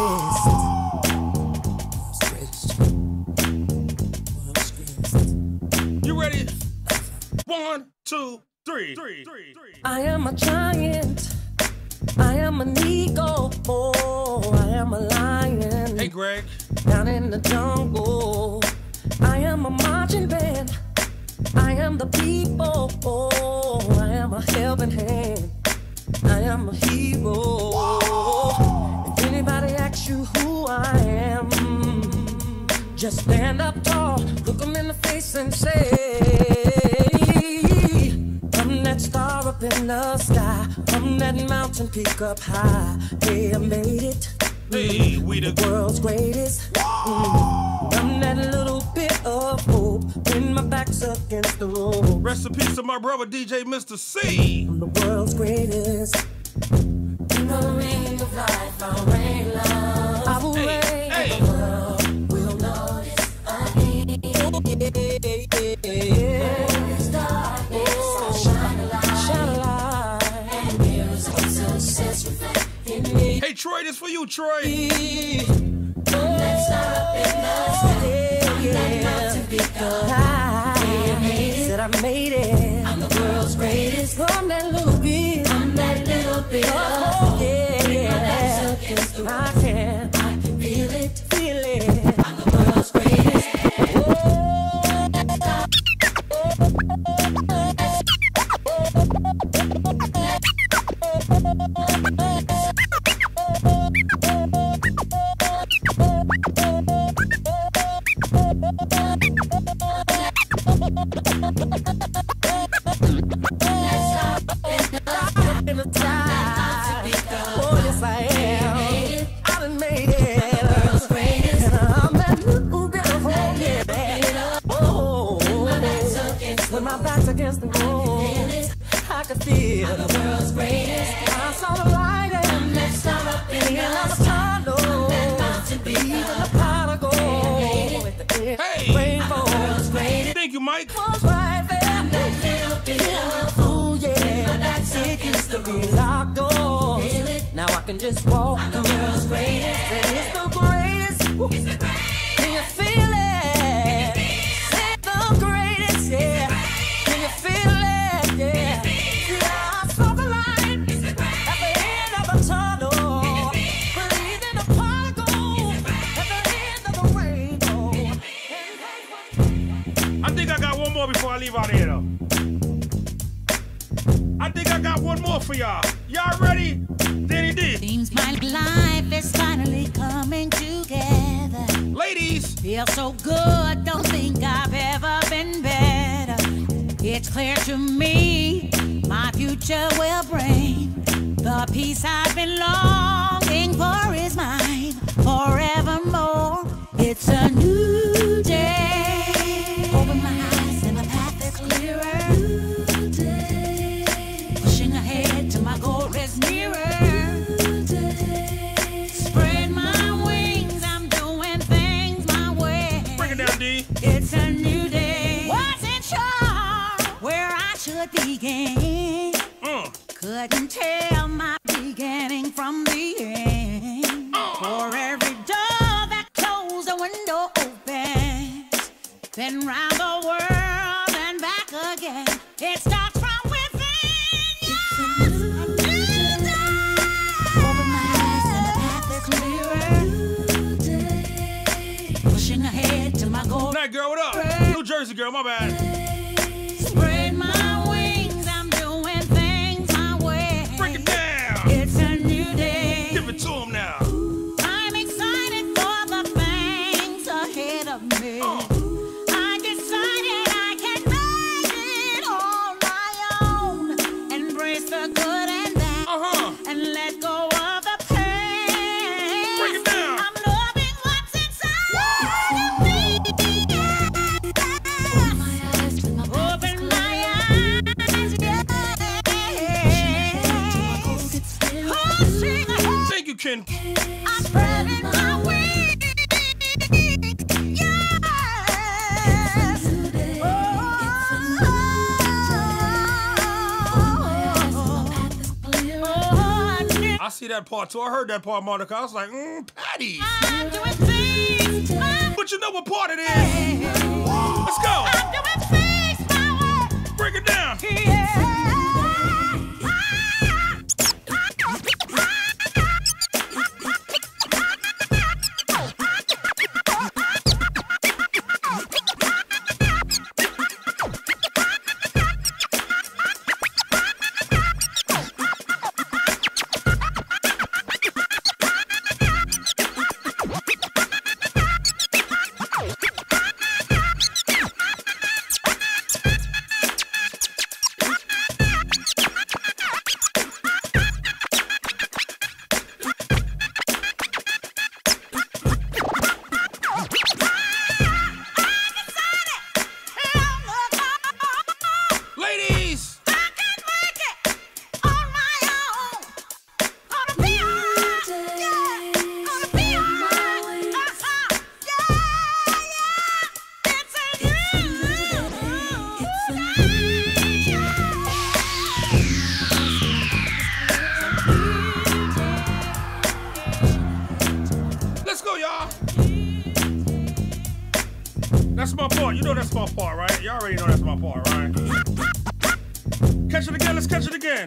You ready? One, two, three. three, three, three. I am a giant. I am an eagle. Oh, I am a lion. Hey, Greg. Down in the jungle. I am a marching band. I am the people. Oh, I am a helping hand. I am a hero. If anybody asks you who I am, just stand up tall, look them in the face and say, I'm that star up in the sky, I'm that mountain peak up high. Hey, I made it. Hey, we the world's greatest. Mm. I'm that little bit of hope when my back's against the rope. Rest in peace to my brother D J Mister C. I'm the world's greatest. In the ring of life, I'll reign love. I will Hey, reign. hey. The world will notice again. Oh, shine a light. Shine a light. And mirrors of success reflect in me. Hey, Troy, this for you, Troy. Let's up in the sky. I'm that mountain peak up high. Said I made it. I'm the world's greatest. I'm that little bit. I'm that little bit. Oh, yeah, yeah. I can. I can feel it. Feel it. I'm the world's greatest. Oh, yes, I am. I done made it. And I'm that little bit of hope, yeah. Oh, when my back's against the wall, I can feel the world's greatest. I saw the light and next time up in the tunnel. Even the pot of gold with the big rainbow. Thank you, Mike. Was right there. Oh, yeah. That's it. Used to be locked doors. Now I can just walk through. The world's greatest. And it's the greatest. Woo. Can you feel it? It's the greatest, yeah. Can you feel it? Yeah. Yeah, I saw the light at the end of the tunnel. Believe in the particle at the end of the rainbow. I think I got one more before I leave out of here, though. I think I got one more for y'all. Y'all ready? Danny D. Seems my life is finally coming together. Ladies. Feel so good, don't think I've ever been better. It's clear to me, my future will bring the peace I've been longing for is mine forevermore. It's a new day. Open my eyes and the path is clearer. New day. Pushing ahead till my goal is nearer. New day. Spread my wings, I'm doing things my way. Bring it down, D. It's a new day. Wasn't sure where I should begin. Uh. Couldn't tell my beginning from the end. Uh. For every door that closed, a window opens. Then round the world and back again. It starts from within. It's a new day. Open my eyes and the path is clearer. New day. Pushing ahead to my goal. Night girl, what up? New Jersey girl, my bad. Spread my wings, I'm doing things my way. Break it down. It's a new day. Give it to him now. I'm excited for the things ahead of me. Uh. I decided I can make it on my own. Embrace the good and bad. Uh-huh. And let go of the pain. Break it down. I'm loving what's inside of me. Open my eyes, open my eyes, yeah. Oh, see. Pin. I'm spreading my wings. I see that part too. I heard that part, Monica. I was like, mmm, Patty. But you know what part it is. Let's go. Break it down. That's my part. You know that's my part, right? Y'all already know that's my part, right? Catch it again. Let's catch it again.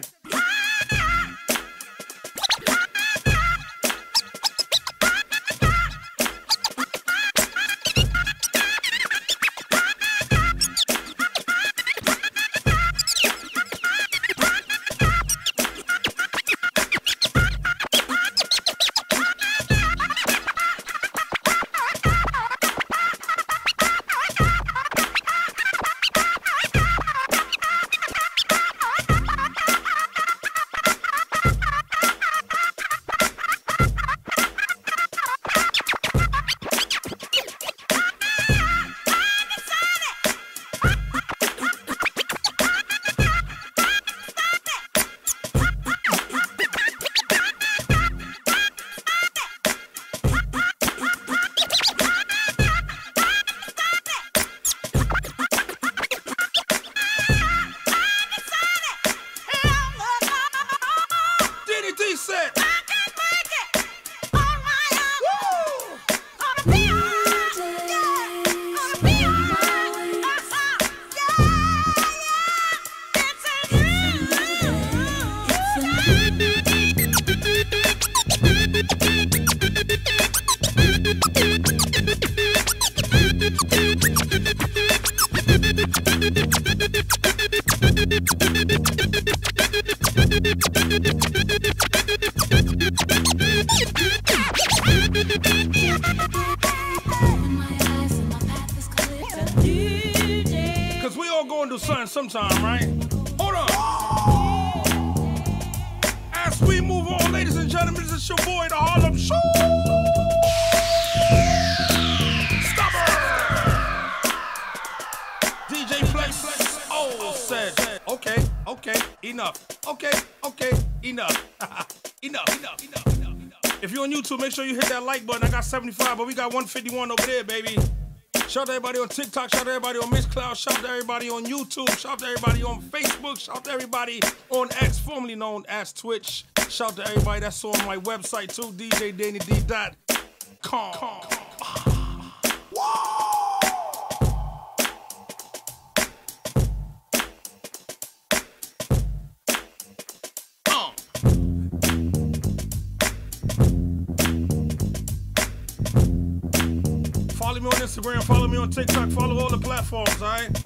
Cause we all going to do something sometime, right? Hold on. As we move on, ladies and gentlemen, this is your boy, the Harlem Show. D J Flex, oh, said, okay, okay, enough, okay, okay, enough, enough, enough, enough, enough, enough. If you're on YouTube, make sure you hit that like button. I got seventy-five, but we got one fifty-one over there, baby. Shout out to everybody on TikTok, shout out to everybody on Mixcloud, shout out to everybody on YouTube, shout out to everybody on Facebook, shout out to everybody on X, formerly known as Twitch. Shout out to everybody that's on my website too, D J Danny D dot com. Follow me on Instagram, follow me on TikTok, follow all the platforms, all right?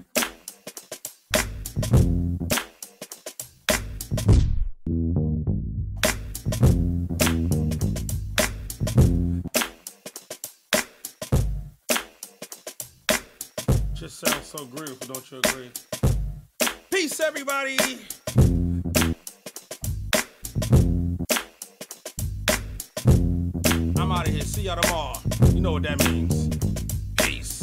Just sounds so groovy, don't you agree? Peace, everybody! I'm out of here. See y'all tomorrow. You know what that means. Peace.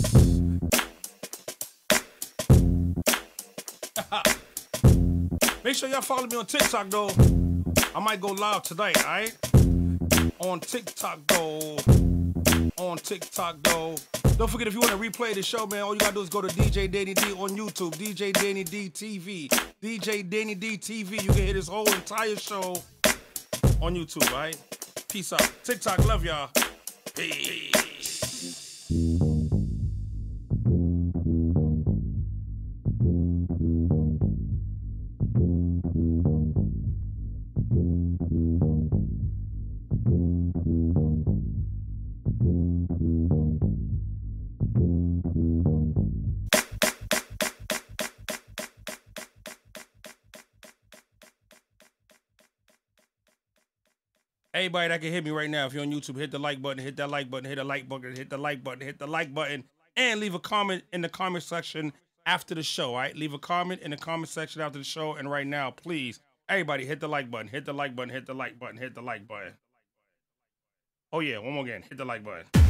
Make sure y'all follow me on TikTok, though. I might go live tonight, all right? On TikTok, though. On TikTok, though. Don't forget, if you want to replay the show, man, all you got to do is go to D J Danny D on YouTube. D J Danny D T V. D J Danny D T V. You can hear this whole entire show on YouTube, all right? Peace out. TikTok, love y'all. Peace. Everybody that can hit me right now, if you're on YouTube, hit the like button, hit that like button, hit the like button, hit the like button, hit the like button, and leave a comment in the comment section after the show, all right? Leave a comment in the comment section after the show, and right now, please, everybody hit the like button, hit the like button, hit the like button, hit the like button. Oh yeah, one more again, hit the like button.